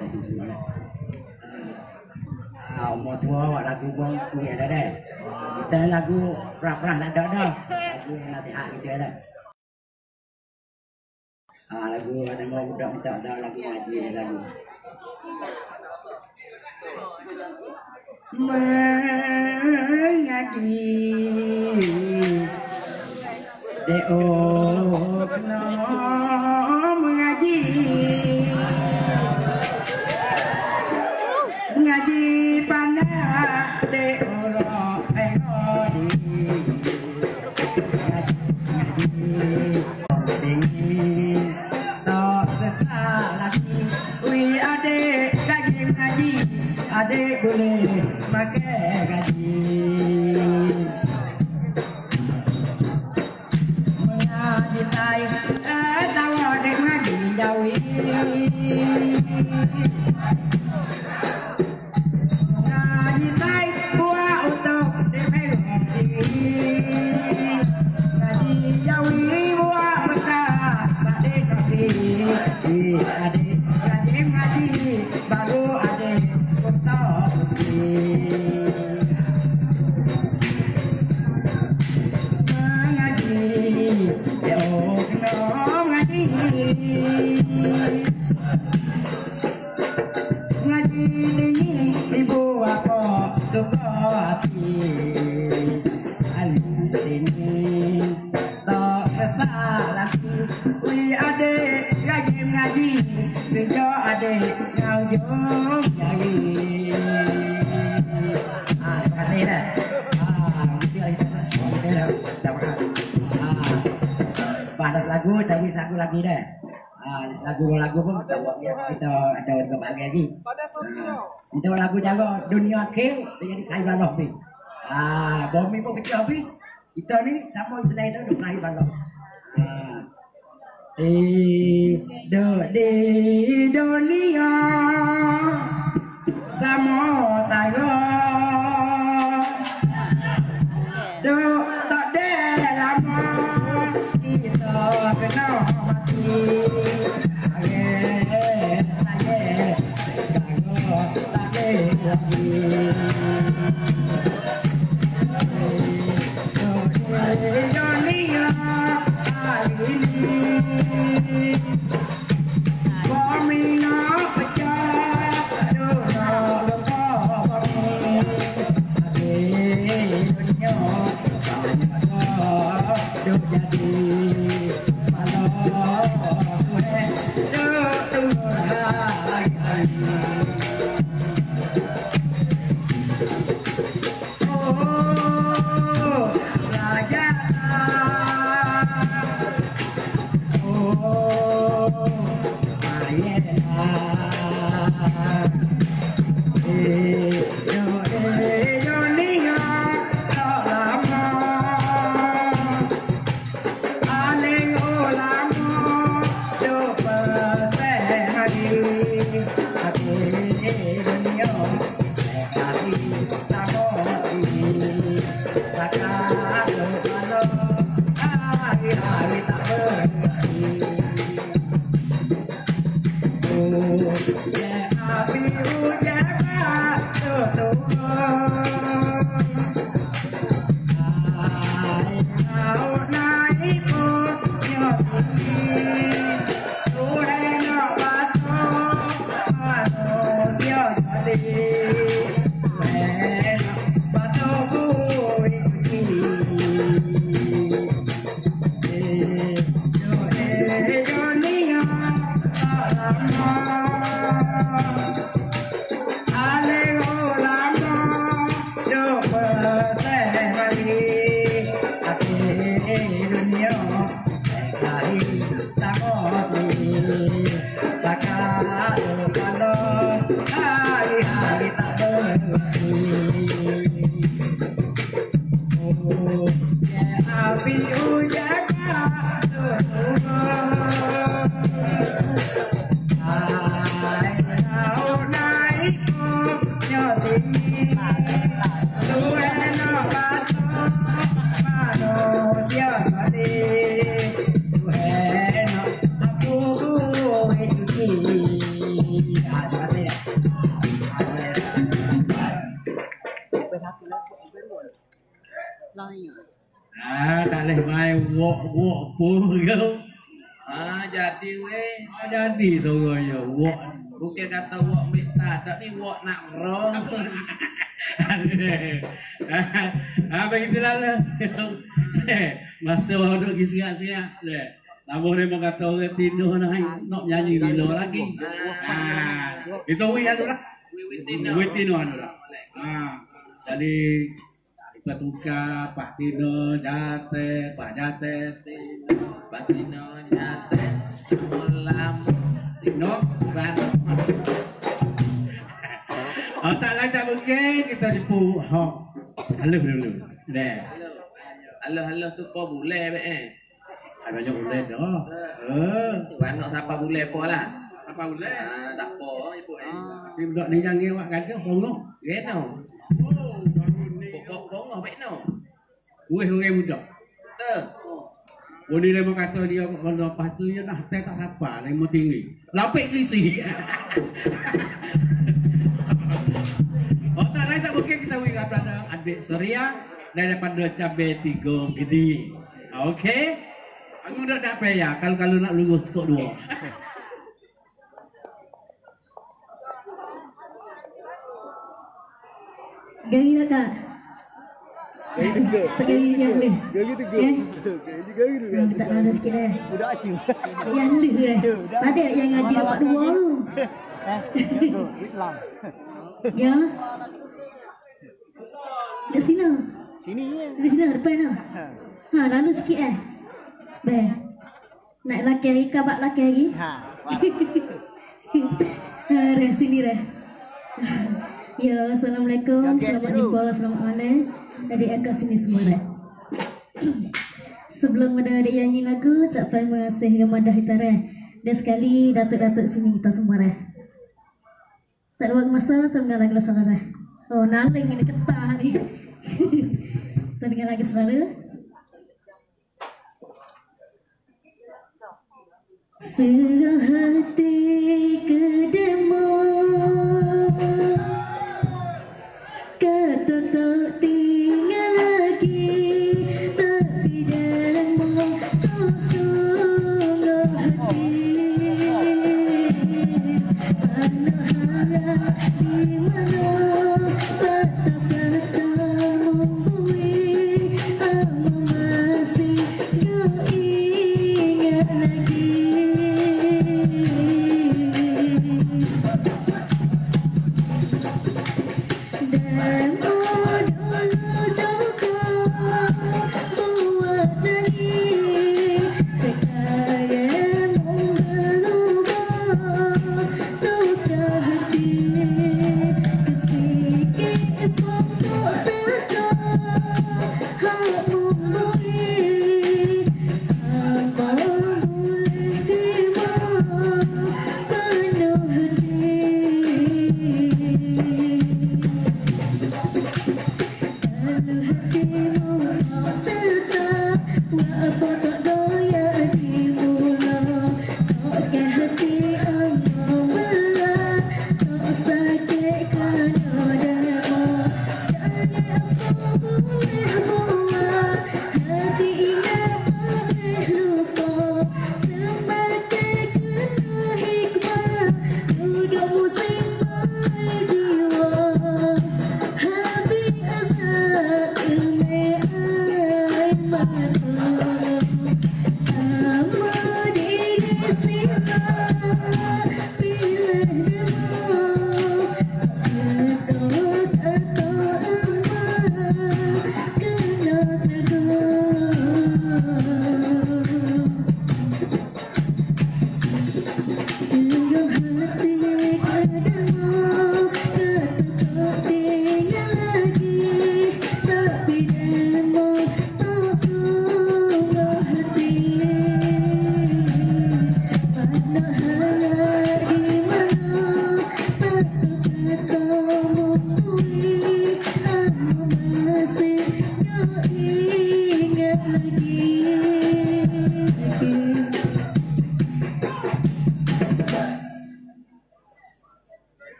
Umur tua awak lagu bang kuih ada dah. Kita lagu perah-perah nak ada dah. Lagu nasihat kita dah. Lagu ada mau budak minta ada lagu ngaji ni lagu. Mengaji deo kena mengaji ngaji pandai deo di adik boleh pakai gaji mengaji tay tahu adik ngaji jawi ngaji tay buat untuk dimengerti ngaji jawi buat bekal adik ngaji adik ngaji baru adik mengaji ya kena mengaji ngaji ini ibu apa suka hati halus ini tak kesalah wi adik ngaji kerja adik kau jom nyari kasih dah balas lagu tapi lagu lagi dah lagu pun kita ada untuk bagi lagi kita lagu jago dunia akhir dengan saya baloh ni bomi pun kecil ni kita ni sama selain itu duk lahir baloh di dunia sama tayo do tak de lama kita kena mati tak de lagi dunia hari ini Bami nak pecah, Tak boleh main walk pun kau. Jadi weh. Jadi sorangnya walk. Bukan kata walk minta, tak ni walk nak roh. Begitulah lah. Masa orang duduk serak-serak. Namun dia mau kata orang Tino nak nyanyi gila lagi. Itu wih anu lah. Wih Tino anu lah. Jadi kita tukar Pak Tino jate, Pak jate, Pak Tino nyate, malam Tino ban. Tak lain tak mungkin kita dipu hok. Halo dulu. Deh. Halo tu apa boleh Ada banyak boleh dah. Wan nak siapa boleh apa lah. Apa boleh? Tak apa ibu Ni budak ni jangan awak kata hongo. Geno. Bongo baik no. Weh orang muda. Oni dia mau kata dia kalau lepas tu dia nak tak siapa, dia mau tinggi. Lapik isi. Tak lain tak mungkin kita wih kepada adik Seria daripada cabai 3 gede. Okey? Aku dah tak payah kalau nak lurus kok 2. Gari tak kak? Gari tega. Gari yang le. Gari tega. Gari tu. Tak ada sikit eh. Budak acing. Yang le eh. Ada yang ngaji dapat 2 tu. Islam. Ya. Di sini. Sini ya. Di sini depan lah. Lalu sikit eh. Beh. Naik laki lagi, kabak laki lagi. Dah sini dah. Ya, Assalamualaikum. Selamat jumpa, selamat malam. Adik akak sini semua dah. Sebelum adik nyanyi lagu, ucapan terima kasih kepada Hitarah. Dan sekali datuk-datuk sini kita semua dah. Tak ada waktu masa, kita dengar lagu saudara. Oh, naling ini ketah ni. Kita dengar lagu saudara. Sehati kedemu kata tak tinggal lagi, tapi demu tak sungguh hati. Mana harap di mana patah-patah membui, ama masih tak ingat lagi.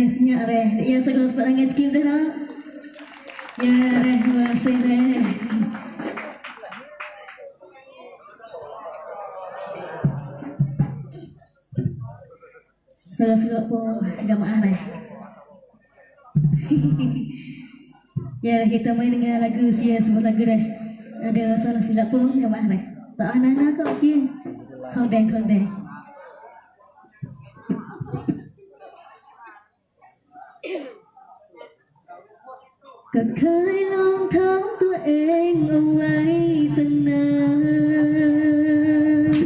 senyap reh. Ya segala tempat tangan skip dah nak. Ya reh, masih reh. Segala pun agak maaf reh. Ya kita main dengan lagu sia semua lagu reh. Ada salah silap pun agak maaf reh. Tak anak-anak kau sia. Kau deng.ก็เคยลองถามตัวเองเอาไว้ตั้งนาน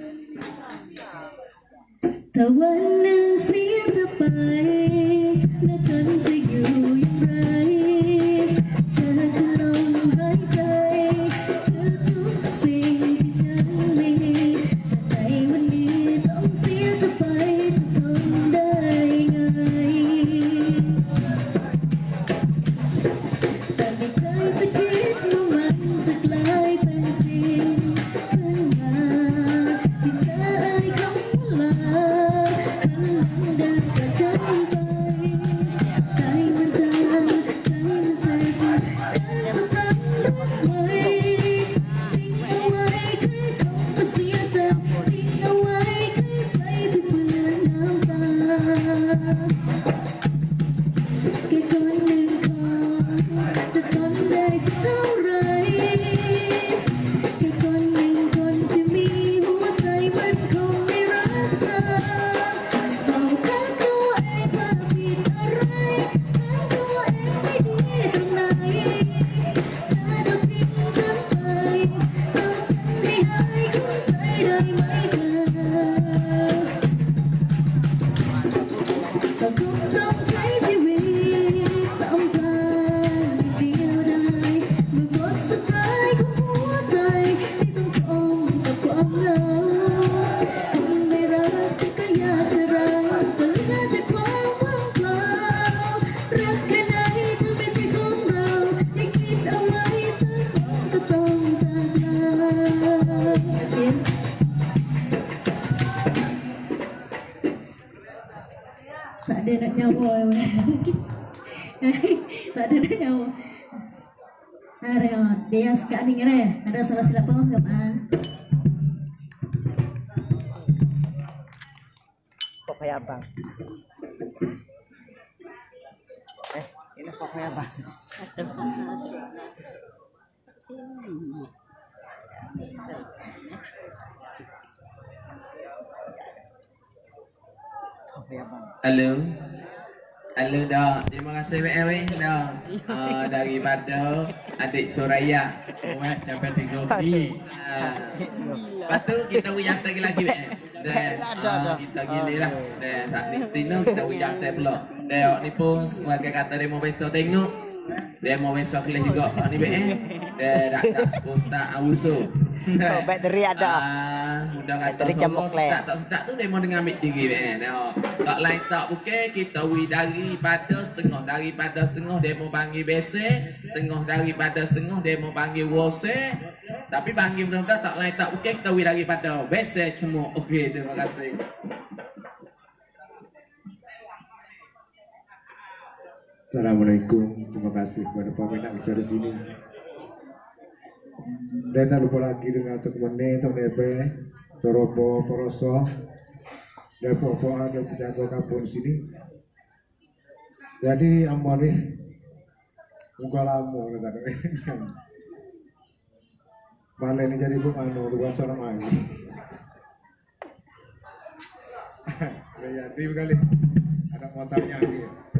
ถ้าวันหนึ่งเสียเธอไปแล้วฉันจะอยู่อย่างไรเธอคือลมหายใจคือทุกสิ่งที่ฉันมีแต่ในวันนี้ต้องเสียเธอไปจะทนได้ไงไม่เคยจะคิดว่ามันจะกลายเป็นจริงขึ้นมาที่เธอเอ่ยคำว่าลาหันหลังเดินจากฉันไปใจมันจางใจมันใจกันการจะทำรักไว้ทิ้งเอาไว้ใครคงจะเสียใจทิ้งเอาไว้ใครใจที่เปื้อนน้ำตาแค่คนหนึ่งจะทนได้สักเท่าไรแค่คนหนึ่งคนที่มีหัวใจมันคงไม่รักเธอเฝ้าถามตัวเองว่าผิดอะไรถามตัวเองไม่ดีตรงไหนเธอต้องทิ้งฉันไปต้องฉันให้หายคุ้นใจได้ไหมเธอก็คงต้องใช้ชีวิตต้องการเดียวดายเมื่อบทสุดท้ายของหัวใจที่ต้องทนกับความเหงาคนไม่รักก็อยากจะรักก็เหลือแต่ความว่างเปล่ารักแค่ไหนถ้าไม่ใช่ของเราให้คิดเอาไว้สักวันก็ต้องจากลาtak ada nak nyawa tak ada nak nyawa dia suka ni ada salah silap pun Kok kayak abang? Ini kok kayak abang? Kok kayak abang? Halo dah. Terima kasih BM dah. Daripada adik Soraya. Buat dapat tengok ni. Lepas tu kita uyang lagi BM. Kita gini lah. Tak ni tino kita uyang pula. Awak ni pun sebagai kata demo besok tengok. Demo besok kelih juga ni BM. Tak seposta awuso. Bateri ada. Mudah kata sombong sedap tu demo dengan ambil diri BM. Tak lain tak bukan kita wi daripada setengah demo panggil bese, daripada setengah demo panggil wose. Tapi panggil mudah-mudahan tak lain tak bukan kita wi daripada bese cuma. Okey, terima kasih. Assalamualaikum, terima kasih kepada peminat kita di sini. Dan tak lupa lagi dengan Tok Mene, Tok Nebe, Tok Robo, Poroso, dan Popoan dan penjaga kampung di sini. Jadi amor ni, muka lama kata malah ni jadi pun anu tu bahasa orang lagi. Jadi berkali ada motornya lagi.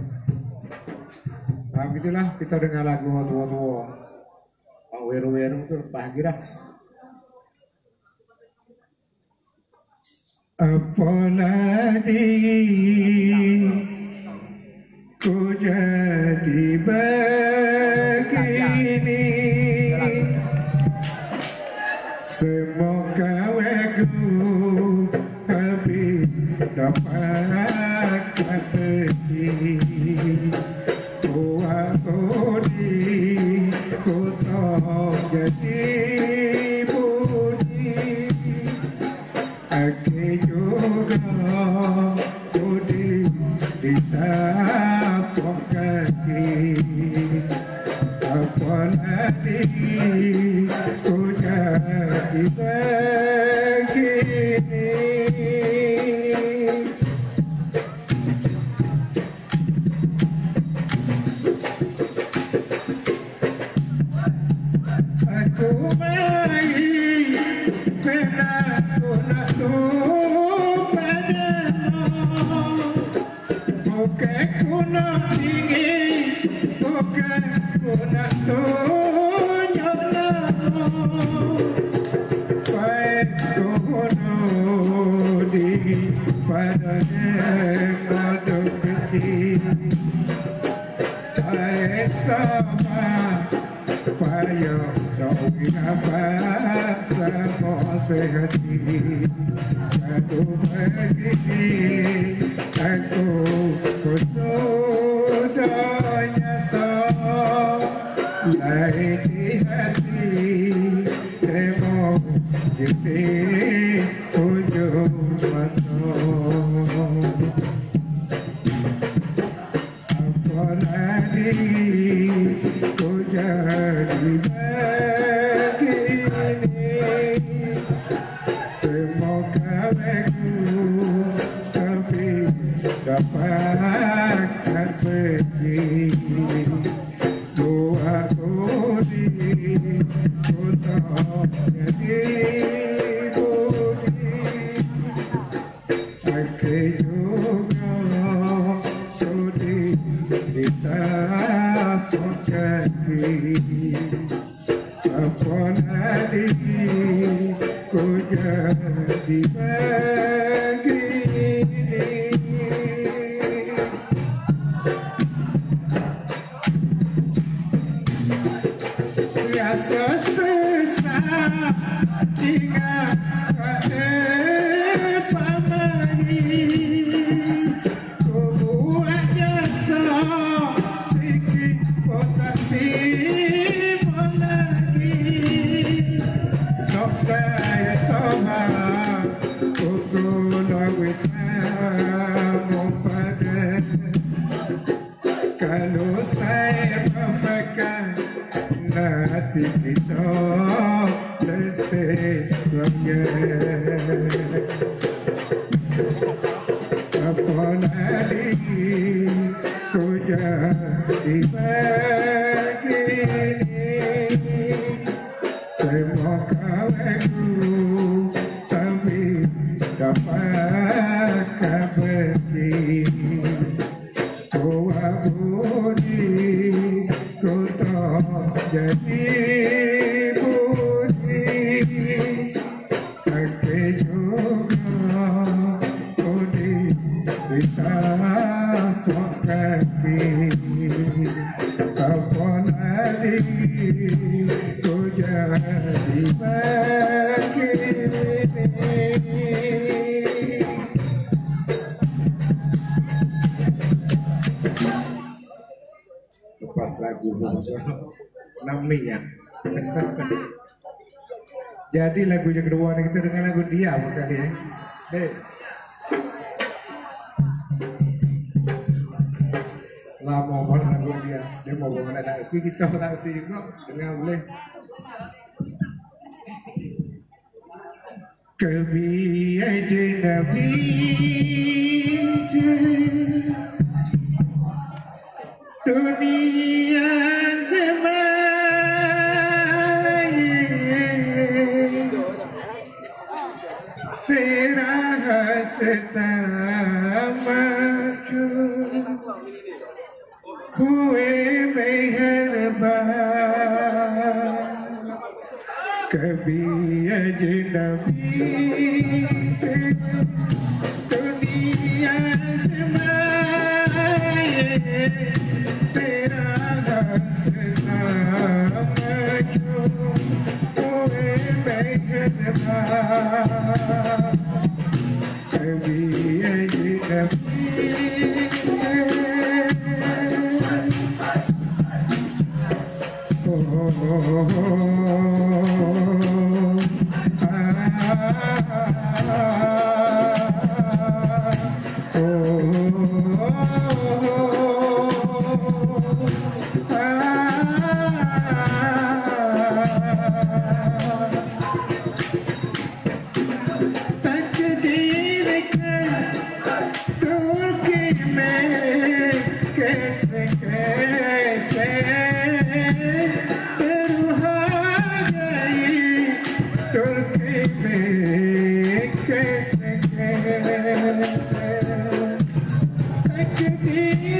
Nah begitulah kita dengar lagu tua-tua. Weru-weru tu lepas lagi dah. Apalagi ku jadi begini, semoga aku habis dapat kembali. Jadi budi aku juga budi di kaki apalagi ku jadi begini. Aku main aku nak bukan ku nak tinggi, bukan ku nak tunjuk nama. Baik ku bunuh diri pada dekade kecil. Baik sama payah doi nafas semua sehati. Aku begini, aku sudah nyata lahir di hati demo jadi ujung mata. Apalagi ku jadi begini, semoga aku tapi dapatkan pergi. Doaku di kota jadi budi, aku juga sudi ditapak kaki. Apalagi ku jadi begini. Rasa sesat ingat pada pamani, ku buat jasa sikit potak timbul lagi. Nok saya sama pukul awis sama pada. Kalau saya memegang hati kita letih sangat. Apalagi ku jadi begini, semoga aku tapi dapat pergi. Doa budi ku tak jadi budi, aku juga budi ditapak kaki. Apalagi ku jadi begini. Lepas lagu namanya. Jadi lagu yang kedua kita dengan lagu dia bukan dia. Lama banget lagu dia. Dia mau bawa tak erti, kita tak erti juga. Dengar boleh. Kami aja nabi dunia zaman tera haseta maju हुए मेहरबान कभी अजनबी थे दुनिया से माए तेरा हंसना मजो हुए मेहरबान कभी अजनबी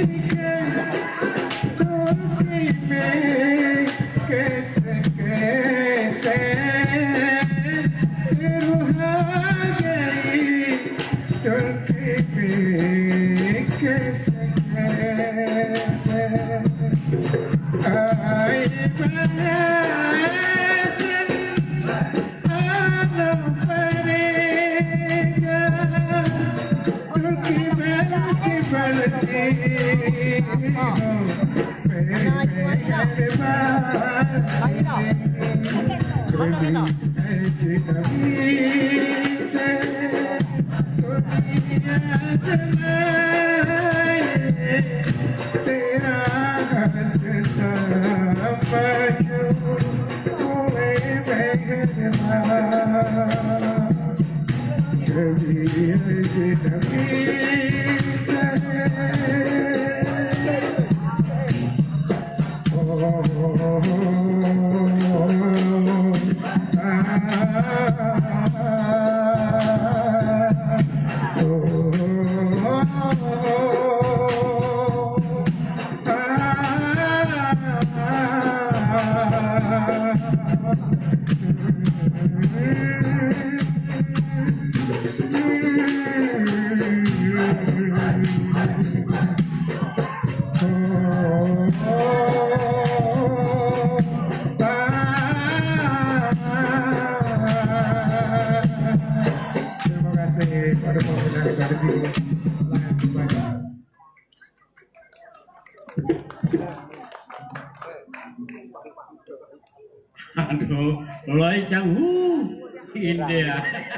Aduh, loloi cang India.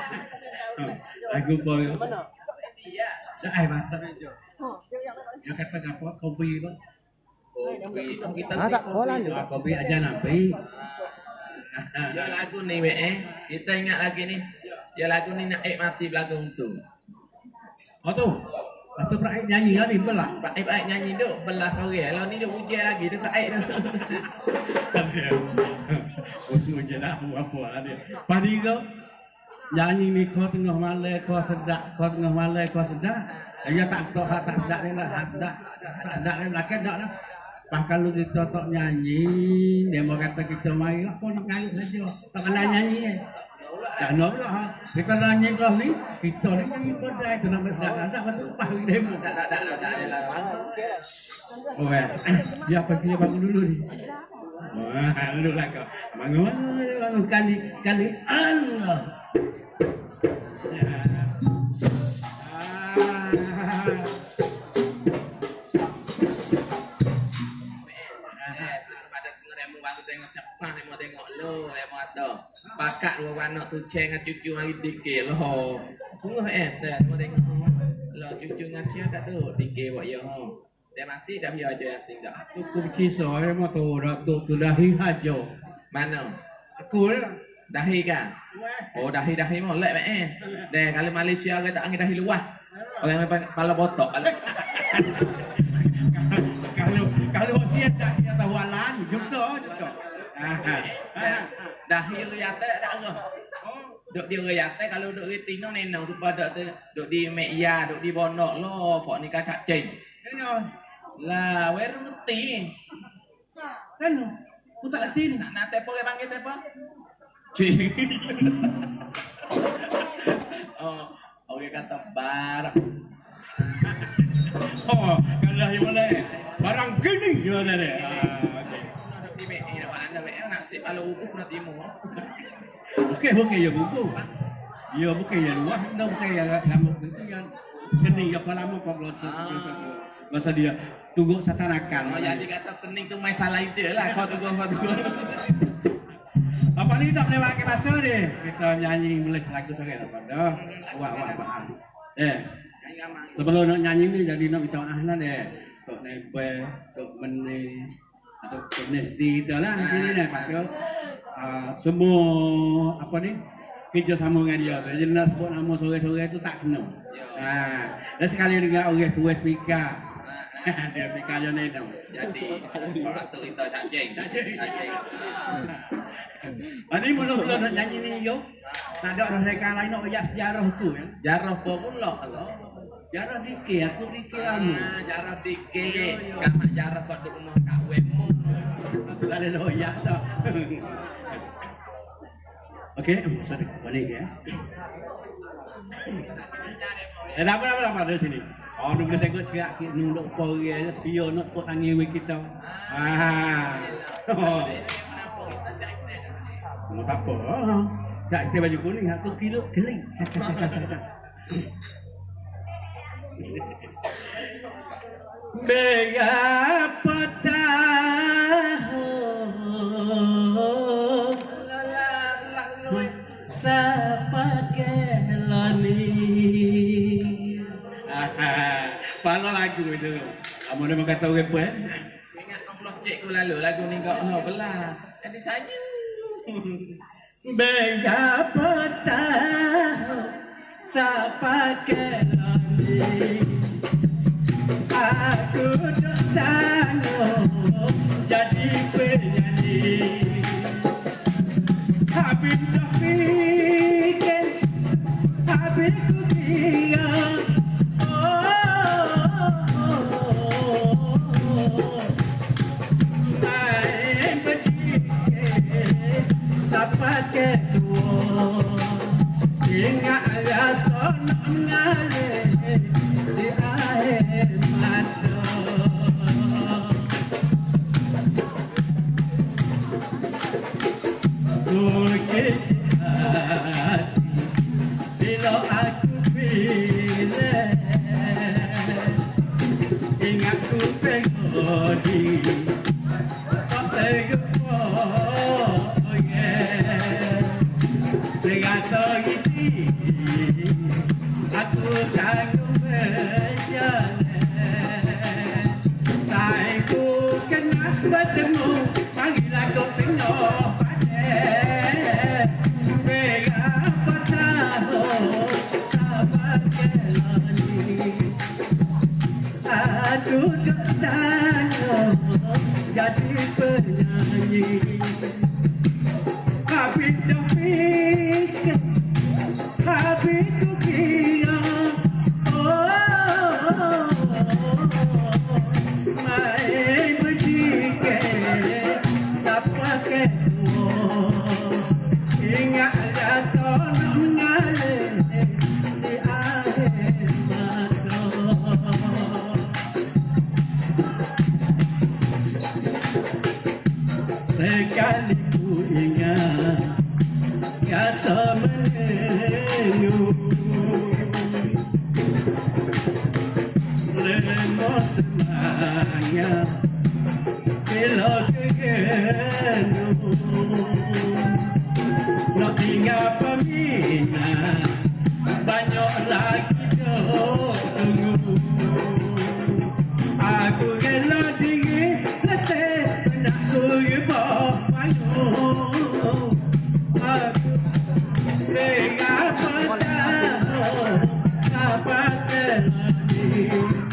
Aku boy. Dah ai bah. Ya kata apa kopi tu. Kopi kita. Masak bola ni. Kopi aja nabi. Ya lagu ni kita ingat lagi ni. Ya lagu ni Naib mati belakang tu. Oh tu. Atau Praik nyanyi lah ni belah. Praik nyanyi duk belah sore. Kalau ni duk ujian lagi dia Praik tu. Ujian dah apa dia. Padi kau nyanyi ni kau tengah malam kau sedak, kau tengah malam kau sedak. Ya tak sedak ni lah, sedak. Tak sedak ni belakang dak lah. Pas kalau kita tak nyanyi, dia mau kata kita mai apa nak ngayuk saja. Tak kena nyanyi tak nak lah. Kita nyanyi kelas ni, kita ni nyanyi kodai tu nak bersedak. Tak betul pas demo. Tak lah. Oh ya. Dia apa dia bangun dulu ni. Wah, dulu lah kau. Bangun kali Allah. Pakat dua anak tu ceng dengan cucu hari dikir loh. Tunggu tak mau tengok. Lo cucu dengan cia tak ada dikir buat ya. Dia mati dah biar aja asing dah. Aku kisah dia mau tahu dah tu dahi hajo. Mana? Aku lah. Dahi kan? Oh dahi molek Deh kalau Malaysia ke tak angin dahi luah. Orang kepala botok. Kalau dia tak tahu alan juga. Dahi riyate tak ada. Duk di riyate kalau duk di tino nenong supaya duk di meja, duk di bonok lo, fok ni kacak ceng. Lah, weru ngerti. Kan aku tak ngerti. Nak tepo ke panggil tepo? Oh, oke kata barang. Oh, kalau yang mana barang gini gimana deh? Di meja anda nak sip kalau ubuh nak timu. Okey ya buku. Ya bukan ya luah, dah bukan ya kamu itu yang geni ya lama kok masa dia tunggu satanakan. Oh jadi kata pening tu masalah itu lah kau tunggu. Apa ni tak boleh pakai bahasa deh. Kita nyanyi mulai lagu sore apa dah. Wah. Sebelum nak nyanyi ni jadi nak minta ahna deh. Tok nempe, tok meni, atau penesti itulah sini deh pakai semua apa ni kerja sama dengan dia tu. Jadi nak sebut nama sore-sore tu tak kena. Dan sekali juga orang tua speaker. Dia speaker je ni tau. Jadi orang tu kita cacing. Ini mula-mula nak nyanyi ni yo. Tak ada orang lain nak ayat sejarah tu ya. Jarah pun lah. Jarah dikit, aku dikit kamu. Jarah dikit. Kamak jarah kau duduk rumah kat Wemo. Tak ada loyak dah. Okey, sorry, balik ya. Apa dari sini? Oh, nak boleh tengok cerak kita nunduk pori aja. Pio nak pot angin we kita. Mau tak apa. Tak kita baju kuning, aku kilo keling. Berapa tahun siapa kelani? Pala lagu itu. Kamu dah makan tahu apa? Ingat 60 cikgu lalu lagu ni kau no belah. Jadi saya. Berapa tahun siapa kelani? Aku tak tangguh jadi penyanyi. Habis dah fikir, habis ku kira. Main berjikir, siapa kedua? Ingat rasa nak mengalir si air mata. Ku kecil hati bila aku pilih. Ingat ku tengok diri tak segera, oh yeah. Segala ini aku tanggung berjalan. Saya ku kena bertemu, panggillah kau tengok pada. Berapa tahun sahabat kelani? Aku tak tangguh jadi penyanyi. Habis dah fikir, habis ku kira. Main berjikir, siapa kedua? Ingat rasa nak mengalir si air mata. Sekali ku ingat rasa menengok, lemah semangat bila kegenuh. Nak tinggal peminat banyak lagi tunggu. Aku rela diri letih nak ku rebah payung. Aku berapa tahun sabar kelani?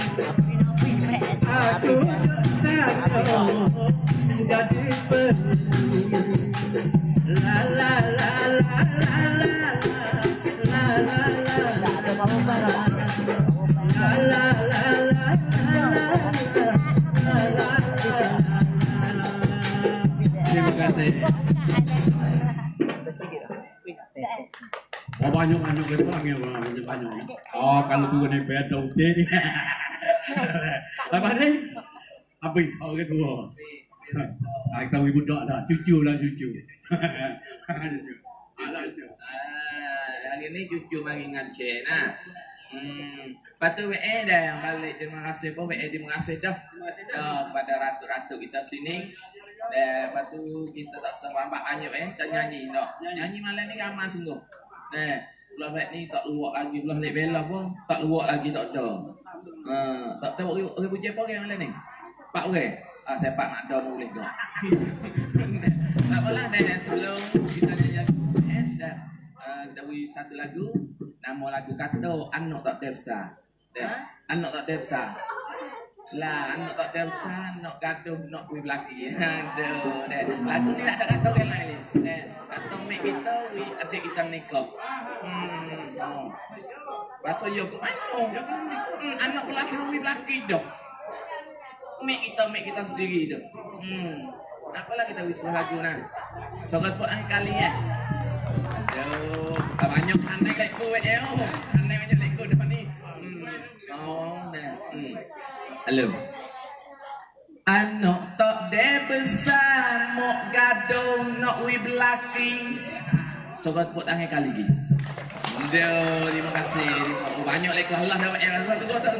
Aku tak tahu jadi penyanyi. La la la la la la la la la la la. Terima kasih. Oh banyak kita panggil banyak. Oh kalau tu ni beda okey. Apa ni? Apa? Oh gitu. Aku tahu ibu dak dah cucu lah cucu. Hari ni cucu mari ngaji nah. Patu WE dah yang balik. Terima kasih pun WE terima kasih dah. Pada ratu-ratu kita sini. Dan patu kita tak sempat anyap tak nyanyi dak. Nyanyi malam ni ramai sungguh. Belah baik ni tak luak lagi, belah lek bela pun tak luak lagi tak ada. Tak tahu orang puji apa orang malam ni. Pak orang. Saya Pak Mak Don boleh tak? Tak apalah dan sebelum kita nyanyi dan kita beri satu lagu. Nama lagu kata Anak Tak Depsa. Anak Tak Depsa. Lah, nak tak darsan, nak gaduh, nak kuih belaki. Aduh, lagu ni tak ada kata yang lain ni. Kata mek kita, adik kita nikah. Rasa yo kok anak pula kami belaki dah. Mek kita sendiri tu. Apalah kita wis lagu nah. Sokat buat kali ya. Aduh, banyak andai like kuat ya. Andai banyak like kuat dah ni. Nah. Halo. Anak tak de besar mok gaduh nak wi belaki. Sokat buat kali lagi. Terima kasih. Banyak like Allah dapat yang satu tak.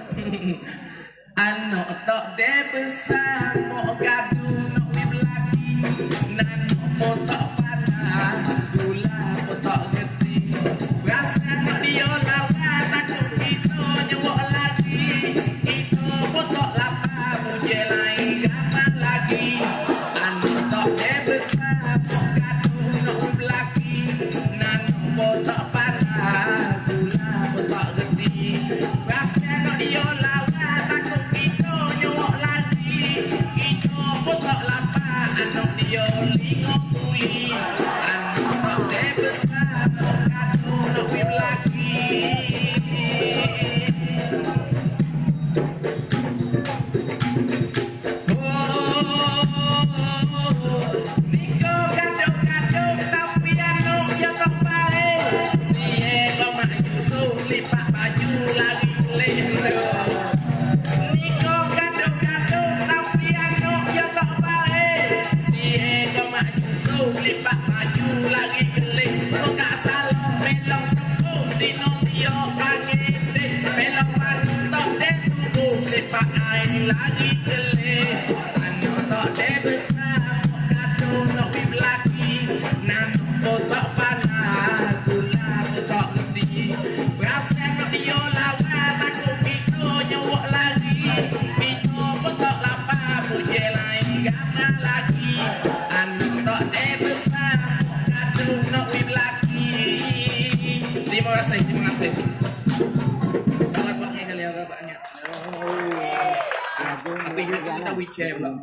Anak tak de besar mok gaduh nak wi belaki. Nan mok tak panah gula mok tak ngerti. Rasa nak dia lawan takut kita nyewok lagi. Kita mok tak lapar muje lain gapan lagi. Anak tak de besar mok gaduh nak wi belaki. Nan mok tak panah gula mok tak ngerti. Rasa nak dia lawan takut kita nyewok lagi. Kita mok tak lapar anak dia lingo tuli. Anak tak de besar mok gaduh nak wi belaki. Niko gaduh tapi anak dia tak baik. Si Eko mak Yusuf lipat baju lagi kelendo. Niko gaduh tapi anak dia tak baik. Si Eko mak Yusuf lipat baju lagi kelendo. Kak salah melong tepung dino dia pangede. Melong pantok deh subuh lipat air lagi kelendo. Anak tak de besar mok gaduh nak wi belaki. Nan tak panah gula tak ngerti. Rasa nak dia lawan takut kita nyewok lagi. Kita pun tak lapar puje lain gambar lagi. Anak tak de besar mok gaduh nak wi belaki. Terima kasih. Selamat buatnya kali agak banyak. Tapi kita wheelchair pula.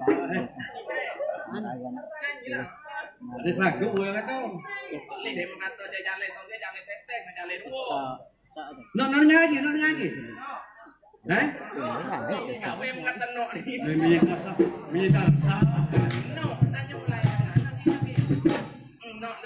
Ada lagu yang kata. Boleh dia mengata dia jalan songe jalan seteng jalan dua. Nak ngaji. Kau yang mengata nok ni. Minta sah. Nok tanya mulai. Nok.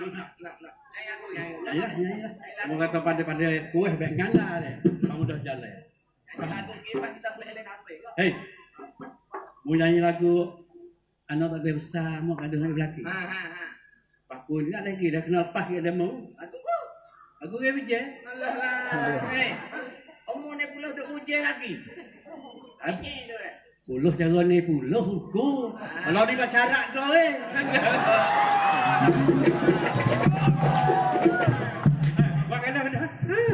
Ya. Mau kata pada kuih baik nganda deh. Kamu dah jalan. Lagu kita selesai apa? Hei. Mau nyanyi lagu anak tak besar mau gaduh nak belaki. Aku ni nak lagi dah kenal pas dia mau. Aku ke bije. Alah. Hei. Omong ni pula duk ujian lagi. Ini tu dah. Puluh cara ni puluh hukum. Kalau ni kau carak tu Makan dah.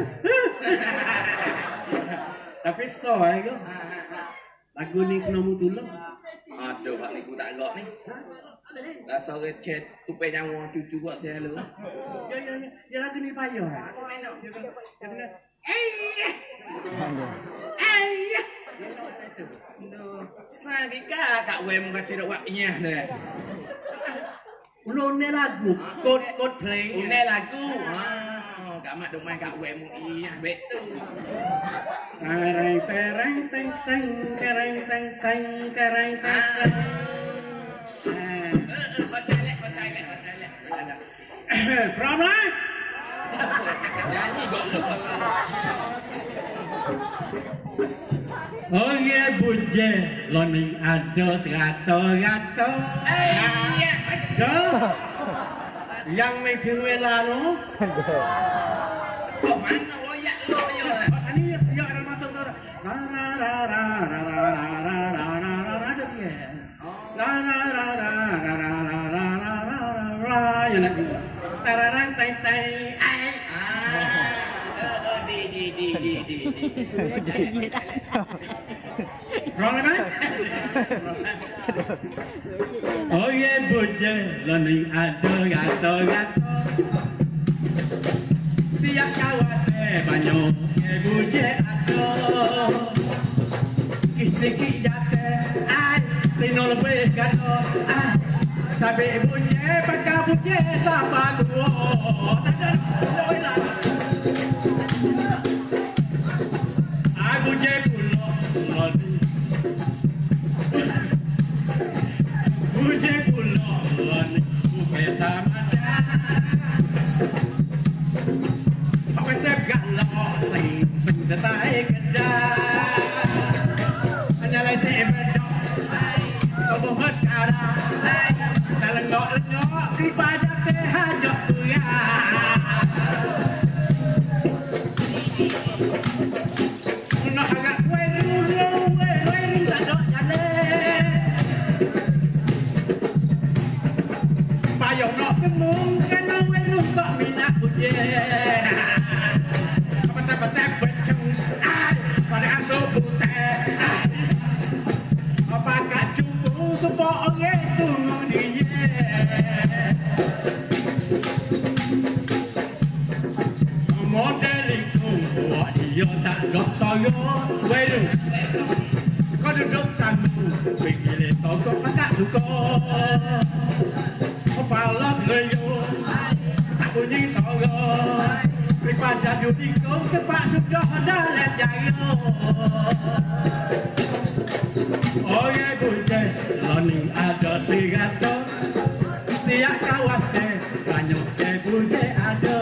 Tapi so ke. Lagu ni kena mu tolong. Aduh, hak ni ku tak agak ni. Rasa recet tupai nyawa cucu buat saya lu. Ya lagu ni payah. Aku main nak. Dia kena Sagika kak we muka cerita waknya deh. Ulun ni lagu, kod play. Une lagu. Kak mak dong main kak we mu iya betul. Tereng teng. Kau celek. From lah. Nyanyi gak lu. Oh ye buje, loning ado serato. Iya. Yang maiถึงเวลาเนาะ Kau mana royak lu yo. Ini ya ada mata ra ya lagi. Tararang teng teng. Di. Rong kan? Oh ye buje loning ado gato. Tiap kawase banyak ye buje ado. sikit jate ai tino lebih gado sampai bunyi pakai bunyi sama dua ai bunyi pulo lodi bunyi pulo lodi bukan tamada apa saya galau sing setai kedah nyalai sebedok kau bos sekarang lengok kripa jate hajok tuya nak agak kue tak dok jale payung nak kemung kena wenu tak minat uje apa-apa beceng pada asal putih apa kat jumpa supaya orang tunggu dia modeliku buat dia tak dok saya wedu kau duduk tamu pikir toko tak suka kepala geyo tak bunyi saya daripada duduk tempat sudah dalam jaya oh ya bunyi learning ada sigato tiap kawasan banyak bunyi ada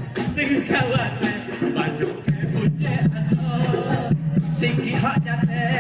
tiap kawasan banyak bunyi ada sikit hak jatuh